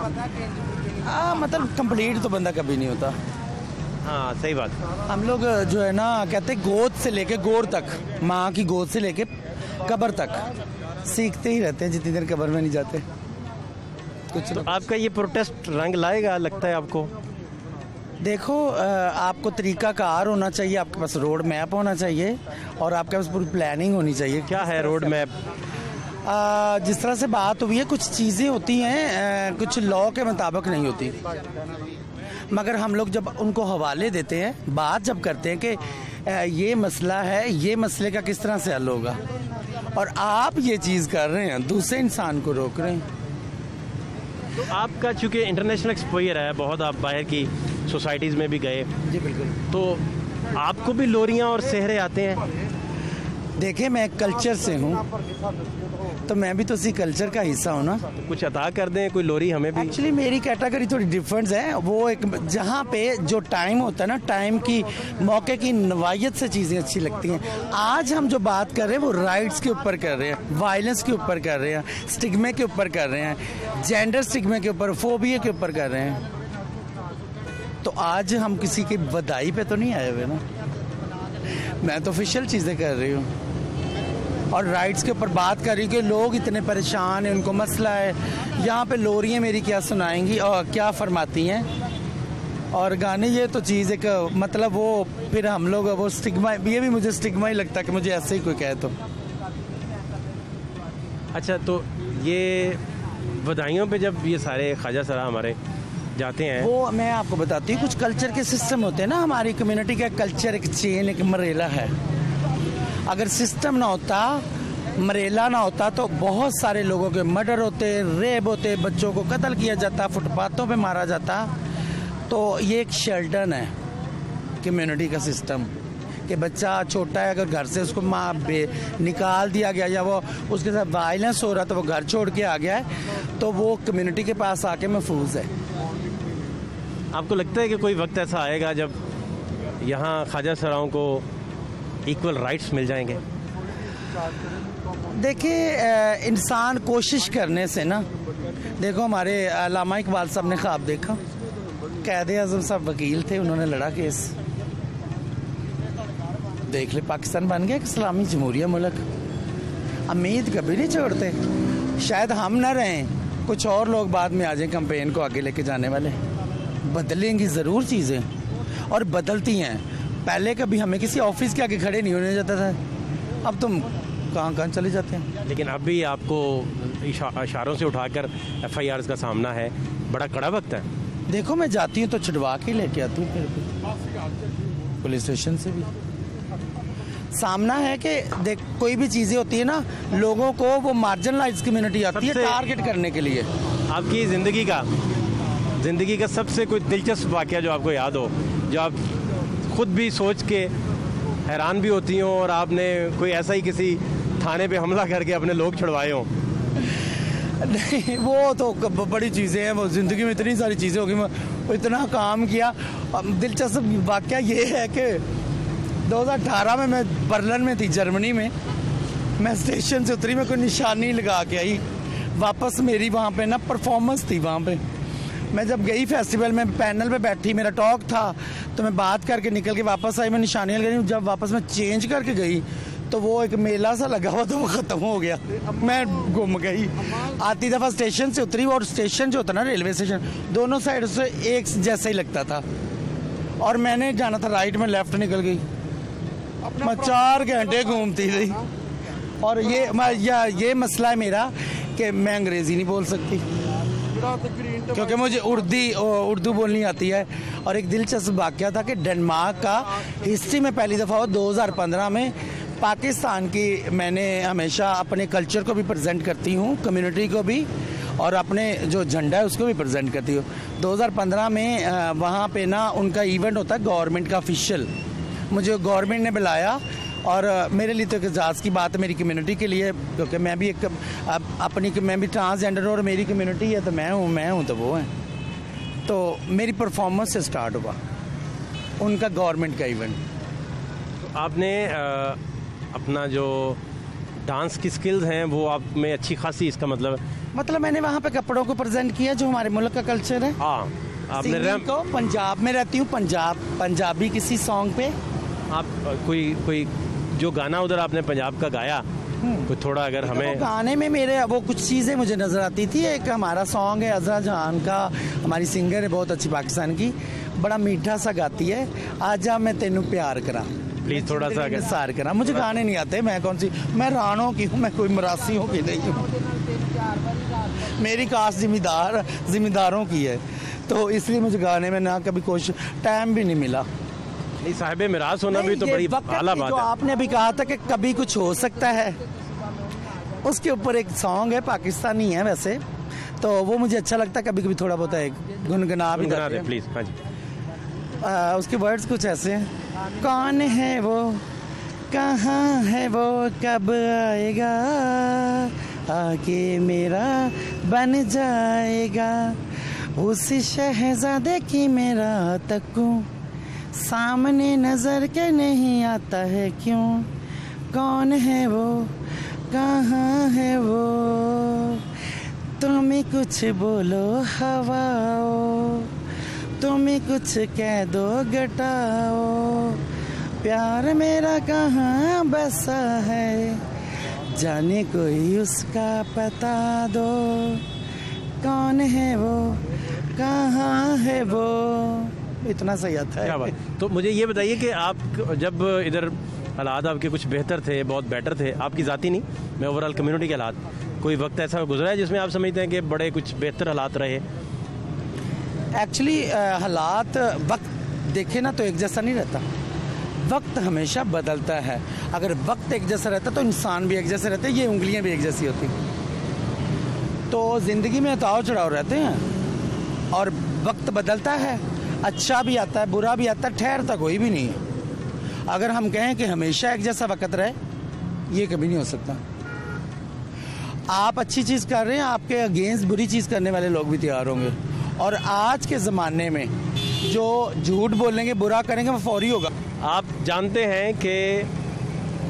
[SPEAKER 5] मतलब कंप्लीट तो बंदा कभी नहीं होता।
[SPEAKER 1] हाँ, सही बात।
[SPEAKER 5] हम लोग जो है ना कहते हैं गोद से लेके गोर तक, माँ की गोद से लेके कब्र तक सीखते ही रहते हैं जितनी देर कब्र में नहीं जाते कुछ।
[SPEAKER 1] तो आपका ये प्रोटेस्ट रंग लाएगा लगता है आपको?
[SPEAKER 5] देखो, आपको तरीकाकार होना चाहिए, आपके पास रोड मैप होना चाहिए और आपके पास पूरी प्लानिंग होनी चाहिए।
[SPEAKER 1] क्या है रोड मैप?
[SPEAKER 5] जिस तरह से बात हुई है, कुछ चीज़ें होती हैं कुछ लॉ के मुताबिक नहीं होती, मगर हम लोग जब उनको हवाले देते हैं, बात जब करते हैं कि ये मसला है, ये मसले का किस तरह से हल होगा, और आप ये चीज़ कर रहे हैं, दूसरे इंसान को रोक रहे हैं।
[SPEAKER 1] तो आपका चूँकि इंटरनेशनल एक्सपोजर है बहुत, आप बाहर की सोसाइटीज़ में भी गए।
[SPEAKER 5] जी बिल्कुल।
[SPEAKER 1] तो आपको भी लोरियाँ और सेहरे आते हैं?
[SPEAKER 5] देखिए, मैं कल्चर से हूँ तो मैं भी तो उसी कल्चर का हिस्सा हूँ ना।
[SPEAKER 1] तो कुछ अता कर दें कोई लोरी हमें भी।
[SPEAKER 5] एक्चुअली मेरी कैटेगरी थोड़ी डिफरेंट है। वो एक जहाँ पे जो टाइम होता है ना, टाइम की मौके की नवायत से चीज़ें अच्छी लगती हैं। आज हम जो बात कर रहे हैं वो राइट्स के ऊपर कर रहे हैं, वायलेंस के ऊपर कर रहे हैं, स्टिग्मे के ऊपर कर रहे हैं, जेंडर स्टिग्मे के ऊपर, फोबिया के ऊपर कर रहे हैं। तो आज हम किसी की बधाई पे तो नहीं आए हुए ना, मैं तो ऑफिशियल चीज़ें कर रही हूँ और राइट्स के ऊपर बात कर रही हूँ कि लोग इतने परेशान हैं, उनको मसला है। यहाँ पे लोरियाँ मेरी क्या सुनाएंगी और क्या फरमाती हैं, और गाने, ये तो चीज़ एक मतलब वो फिर हम लोग वो स्टिग्मा, ये भी मुझे स्टिग्मा ही लगता है कि मुझे ऐसे ही कोई कहे तो।
[SPEAKER 1] अच्छा, तो ये बधाइयों पे जब ये सारे ख्वाजा सरा हमारे जाते हैं,
[SPEAKER 5] वो मैं आपको बताती हूँ, कुछ कल्चर के सिस्टम होते हैं ना, हमारी कम्युनिटी का कल्चर एक चेन, एक मरेला है। अगर सिस्टम ना होता, मरेला ना होता तो बहुत सारे लोगों के मर्डर होते, रेप होते, बच्चों को कत्ल किया जाता, फुटपाथों पे मारा जाता। तो ये एक शेल्टन है कम्युनिटी का सिस्टम कि बच्चा छोटा है, अगर घर से उसको माँ निकाल दिया गया या वो उसके साथ वायलेंस हो रहा तो वो घर छोड़ के आ गया है, तो वो कम्युनिटी के पास आके महफूज है।
[SPEAKER 1] आपको लगता है कि कोई वक्त ऐसा आएगा जब यहाँ ख्वाजा सराओं को इक्वल राइट्स मिल जाएंगे?
[SPEAKER 5] देखिए, इंसान कोशिश करने से ना, देखो हमारे अल्लामा इकबाल साहब ने ख्वाब देखा, क़ायद आज़म साहब वकील थे, उन्होंने लड़ा केस, देख ले पाकिस्तान बन गया एक इस्लामी जमहूरिया मुल्क। उम्मीद कभी नहीं छोड़ते, शायद हम ना रहें, कुछ और लोग बाद में आ जाएं कैंपेन को आगे लेके जाने वाले। बदलेंगी ज़रूर चीज़ें, और बदलती हैं। पहले कभी हमें किसी ऑफिस के आगे खड़े नहीं होने जाता था, अब तुम कहाँ चले जाते हैं।
[SPEAKER 1] लेकिन अब भी आपको इशारों से उठाकर FIRs का सामना है, बड़ा कड़ा वक्त है।
[SPEAKER 5] देखो, मैं जाती हूँ तो छुड़वा के लेके आती हूँ, फिर पुलिस स्टेशन से भी सामना है कि देख, कोई भी चीज़ें होती है ना, लोगों को वो मार्जिनलाइज कम्युनिटी आती है टारगेट करने के लिए।
[SPEAKER 1] आपकी ज़िंदगी का सबसे कोई दिलचस्प वाक़या जो आपको याद हो, जो आप खुद भी सोच के हैरान भी होती हो, और आपने कोई ऐसा ही किसी थाने पे हमला करके अपने लोग छुड़वाए हों?
[SPEAKER 5] नहीं, वो तो बड़ी चीज़ें हैं, वो ज़िंदगी में इतनी सारी चीज़ें होगी, मैं इतना काम किया। दिलचस्प वाक़या ये है कि 2018 में मैं बर्लिन में थी, जर्मनी में। मैं स्टेशन से उतरी, मैं कोई निशानी लगा के आई, वापस मेरी वहाँ पे ना परफॉर्मेंस थी। वहाँ पे मैं जब गई फेस्टिवल में, पैनल पे बैठी, मेरा टॉक था, तो मैं बात करके निकल के वापस आई, मैं निशानियाँ लगाई। जब वापस मैं चेंज करके गई तो वो एक मेला सा लगा हुआ, तो वो ख़त्म हो गया, मैं गुम गई। आती दफ़ा स्टेशन से उतरी, और स्टेशन जो होता ना, रेलवे स्टेशन, दोनों साइड से एक जैसा ही लगता था, और मैंने जाना था राइट में, लेफ़्ट निकल गई। मैं 4 घंटे घूमती रही। और ये मसला है मेरा कि मैं अंग्रेज़ी नहीं बोल सकती, क्योंकि मुझे उर्दू बोलनी आती है। और एक दिलचस्प वाक़या था कि डेनमार्क का हिस्ट्री में पहली दफ़ा हो 2015 में, पाकिस्तान की, मैंने हमेशा अपने कल्चर को भी प्रेजेंट करती हूँ, कम्युनिटी को भी, और अपने जो झंडा है उसको भी प्रेजेंट करती हूँ। 2015 में वहाँ पे ना उनका इवेंट होता है गवर्नमेंट का ऑफिशियल, मुझे गवर्नमेंट ने बुलाया, और मेरे लिए तो एक एजाज़ की बात है, मेरी कम्युनिटी के लिए, क्योंकि मैं भी मैं भी ट्रांसजेंडर, और मेरी कम्युनिटी है तो मैं हूँ तो वो है। तो मेरी परफॉर्मेंस से स्टार्ट हुआ उनका गवर्नमेंट का इवेंट।
[SPEAKER 1] तो आपने अपना जो डांस की स्किल्स हैं वो आप में अच्छी खासी, इसका मतलब
[SPEAKER 5] मैंने वहाँ पे कपड़ों को प्रेजेंट किया जो हमारे मुल्क का कल्चर है।
[SPEAKER 1] हाँ, आपने
[SPEAKER 5] को पंजाब में रहती हूँ, पंजाबी किसी सॉन्ग पे
[SPEAKER 1] आप कोई जो गाना उधर आपने पंजाब का गाया, कोई थोड़ा अगर हमें।
[SPEAKER 5] गाने में मेरे वो कुछ चीज़ें मुझे नज़र आती थी। एक हमारा सॉन्ग है अज़रा जहान का, हमारी सिंगर है बहुत अच्छी पाकिस्तान की, बड़ा मीठा सा गाती है, आजा मैं तेनू प्यार करा,
[SPEAKER 1] प्लीज़ थोड़ा सा
[SPEAKER 5] सार करा। मुझे गाने नहीं आते, मैं रानों की हूँ, मैं कोई मरासी हूँ की नहीं हूँ, मेरी कास्ट जिम्मेदारों की है, तो इसलिए मुझे गाने में ना कभी कोशिश, टाइम भी नहीं मिला।
[SPEAKER 1] साहिब मिरास होना भी तो बड़ी आला बात है।
[SPEAKER 5] आपने अभी कहा था कि कभी कुछ हो सकता है, उसके ऊपर एक सॉन्ग है, पाकिस्तानी है वैसे, तो वो मुझे अच्छा लगता है, कभी कभी थोड़ा बहुत है गुनगुना भी
[SPEAKER 1] दे प्लीज। हाँ जी।
[SPEAKER 5] उसके वर्ड्स कुछ ऐसे हैं, कौन है वो, कहाँ है वो, कब आएगा, आके मेरा बन जाएगा, उस शहजादे की मेरा तकूं, सामने नजर के नहीं आता है क्यों, कौन है वो, कहाँ है वो, तुम्हें कुछ बोलो हवाओ, तुम्हें कुछ कह दो घटाओ, प्यार मेरा कहाँ बसा है, जाने कोई उसका पता दो, कौन है वो, कहाँ है वो। इतना सही आता है।
[SPEAKER 1] क्या बात। तो मुझे ये बताइए कि आप जब इधर हालात आपके कुछ बेहतर थे, बहुत बेटर थे, आपकी ज़ाती नहीं, मैं ओवरऑल कम्युनिटी के हालात, कोई वक्त ऐसा गुजरा है जिसमें आप समझते हैं कि बड़े कुछ बेहतर हालात रहे?
[SPEAKER 5] एक्चुअली हालात वक्त देखे ना तो एक जैसा नहीं रहता, वक्त हमेशा बदलता है। अगर वक्त एक जैसा रहता तो इंसान भी एक जैसे रहते, ये उंगलियां भी एक जैसी होती। तो ज़िंदगी में उतार चढ़ाव रहते हैं और वक्त बदलता है, अच्छा भी आता है, बुरा भी आता है, ठहरता कोई भी नहीं है। अगर हम कहें कि हमेशा एक जैसा वक्त रहे, ये कभी नहीं हो सकता। आप अच्छी चीज़ कर रहे हैं, आपके अगेंस्ट बुरी चीज़ करने वाले लोग भी तैयार होंगे। और आज के ज़माने में जो झूठ बोलेंगे, बुरा करेंगे, वो फौरी होगा।
[SPEAKER 1] आप जानते हैं कि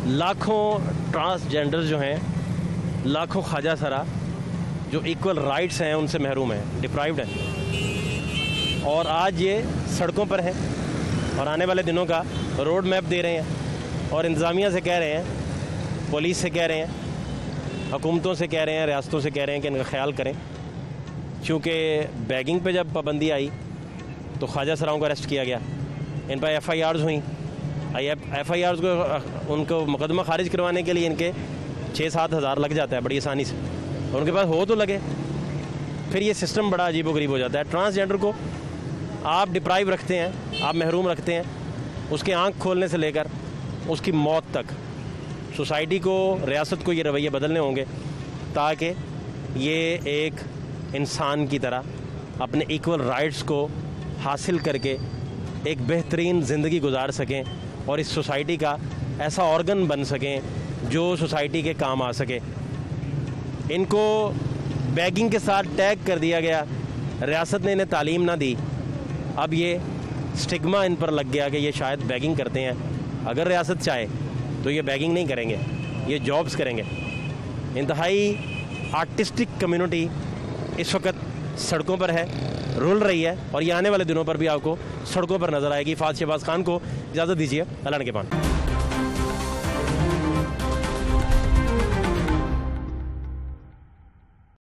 [SPEAKER 1] लाखों ट्रांसजेंडर जो हैं, लाखों ख्वाजा सरा जो इक्वल राइट्स हैं उनसे महरूम हैं, डिप्राइव्ड हैं, और आज ये सड़कों पर हैं और आने वाले दिनों का रोड मैप दे रहे हैं और इंतज़ामिया से कह रहे हैं, पुलिस से कह रहे हैं, हुकूमतों से कह रहे हैं, रियासतों से कह रहे हैं कि इनका ख्याल करें। क्योंकि बैगिंग पे जब पाबंदी आई तो ख्वाजा सराओं को अरेस्ट किया गया, इन पर FIRs हुई। FIRs को उनको मुकदमा खारिज करवाने के लिए इनके 6-7 हज़ार लग जाता है बड़ी आसानी से, उनके पास हो तो लगे, फिर ये सिस्टम बड़ा अजीब व गरीब हो जाता है। ट्रांसजेंडर को आप डिप्राइव रखते हैं, आप महरूम रखते हैं, उसके आँख खोलने से लेकर उसकी मौत तक। सोसाइटी को, रियासत को ये रवैये बदलने होंगे ताकि ये एक इंसान की तरह अपने इक्वल राइट्स को हासिल करके एक बेहतरीन ज़िंदगी गुजार सकें और इस सोसाइटी का ऐसा ऑर्गन बन सकें जो सोसाइटी के काम आ सके। इनको बैगिंग के साथ टैग कर दिया गया, रियासत ने इन्हें तालीम ना दी, अब ये स्टिग्मा इन पर लग गया कि ये शायद बैगिंग करते हैं। अगर रियासत चाहे तो ये बैगिंग नहीं करेंगे, ये जॉब्स करेंगे। इंतहाई आर्टिस्टिक कम्युनिटी इस वक्त सड़कों पर है, रुल रही है, और ये आने वाले दिनों पर भी आपको सड़कों पर नज़र आएगी। फात शहबाज खान को इजाज़त दीजिए, अल्लाह के पान।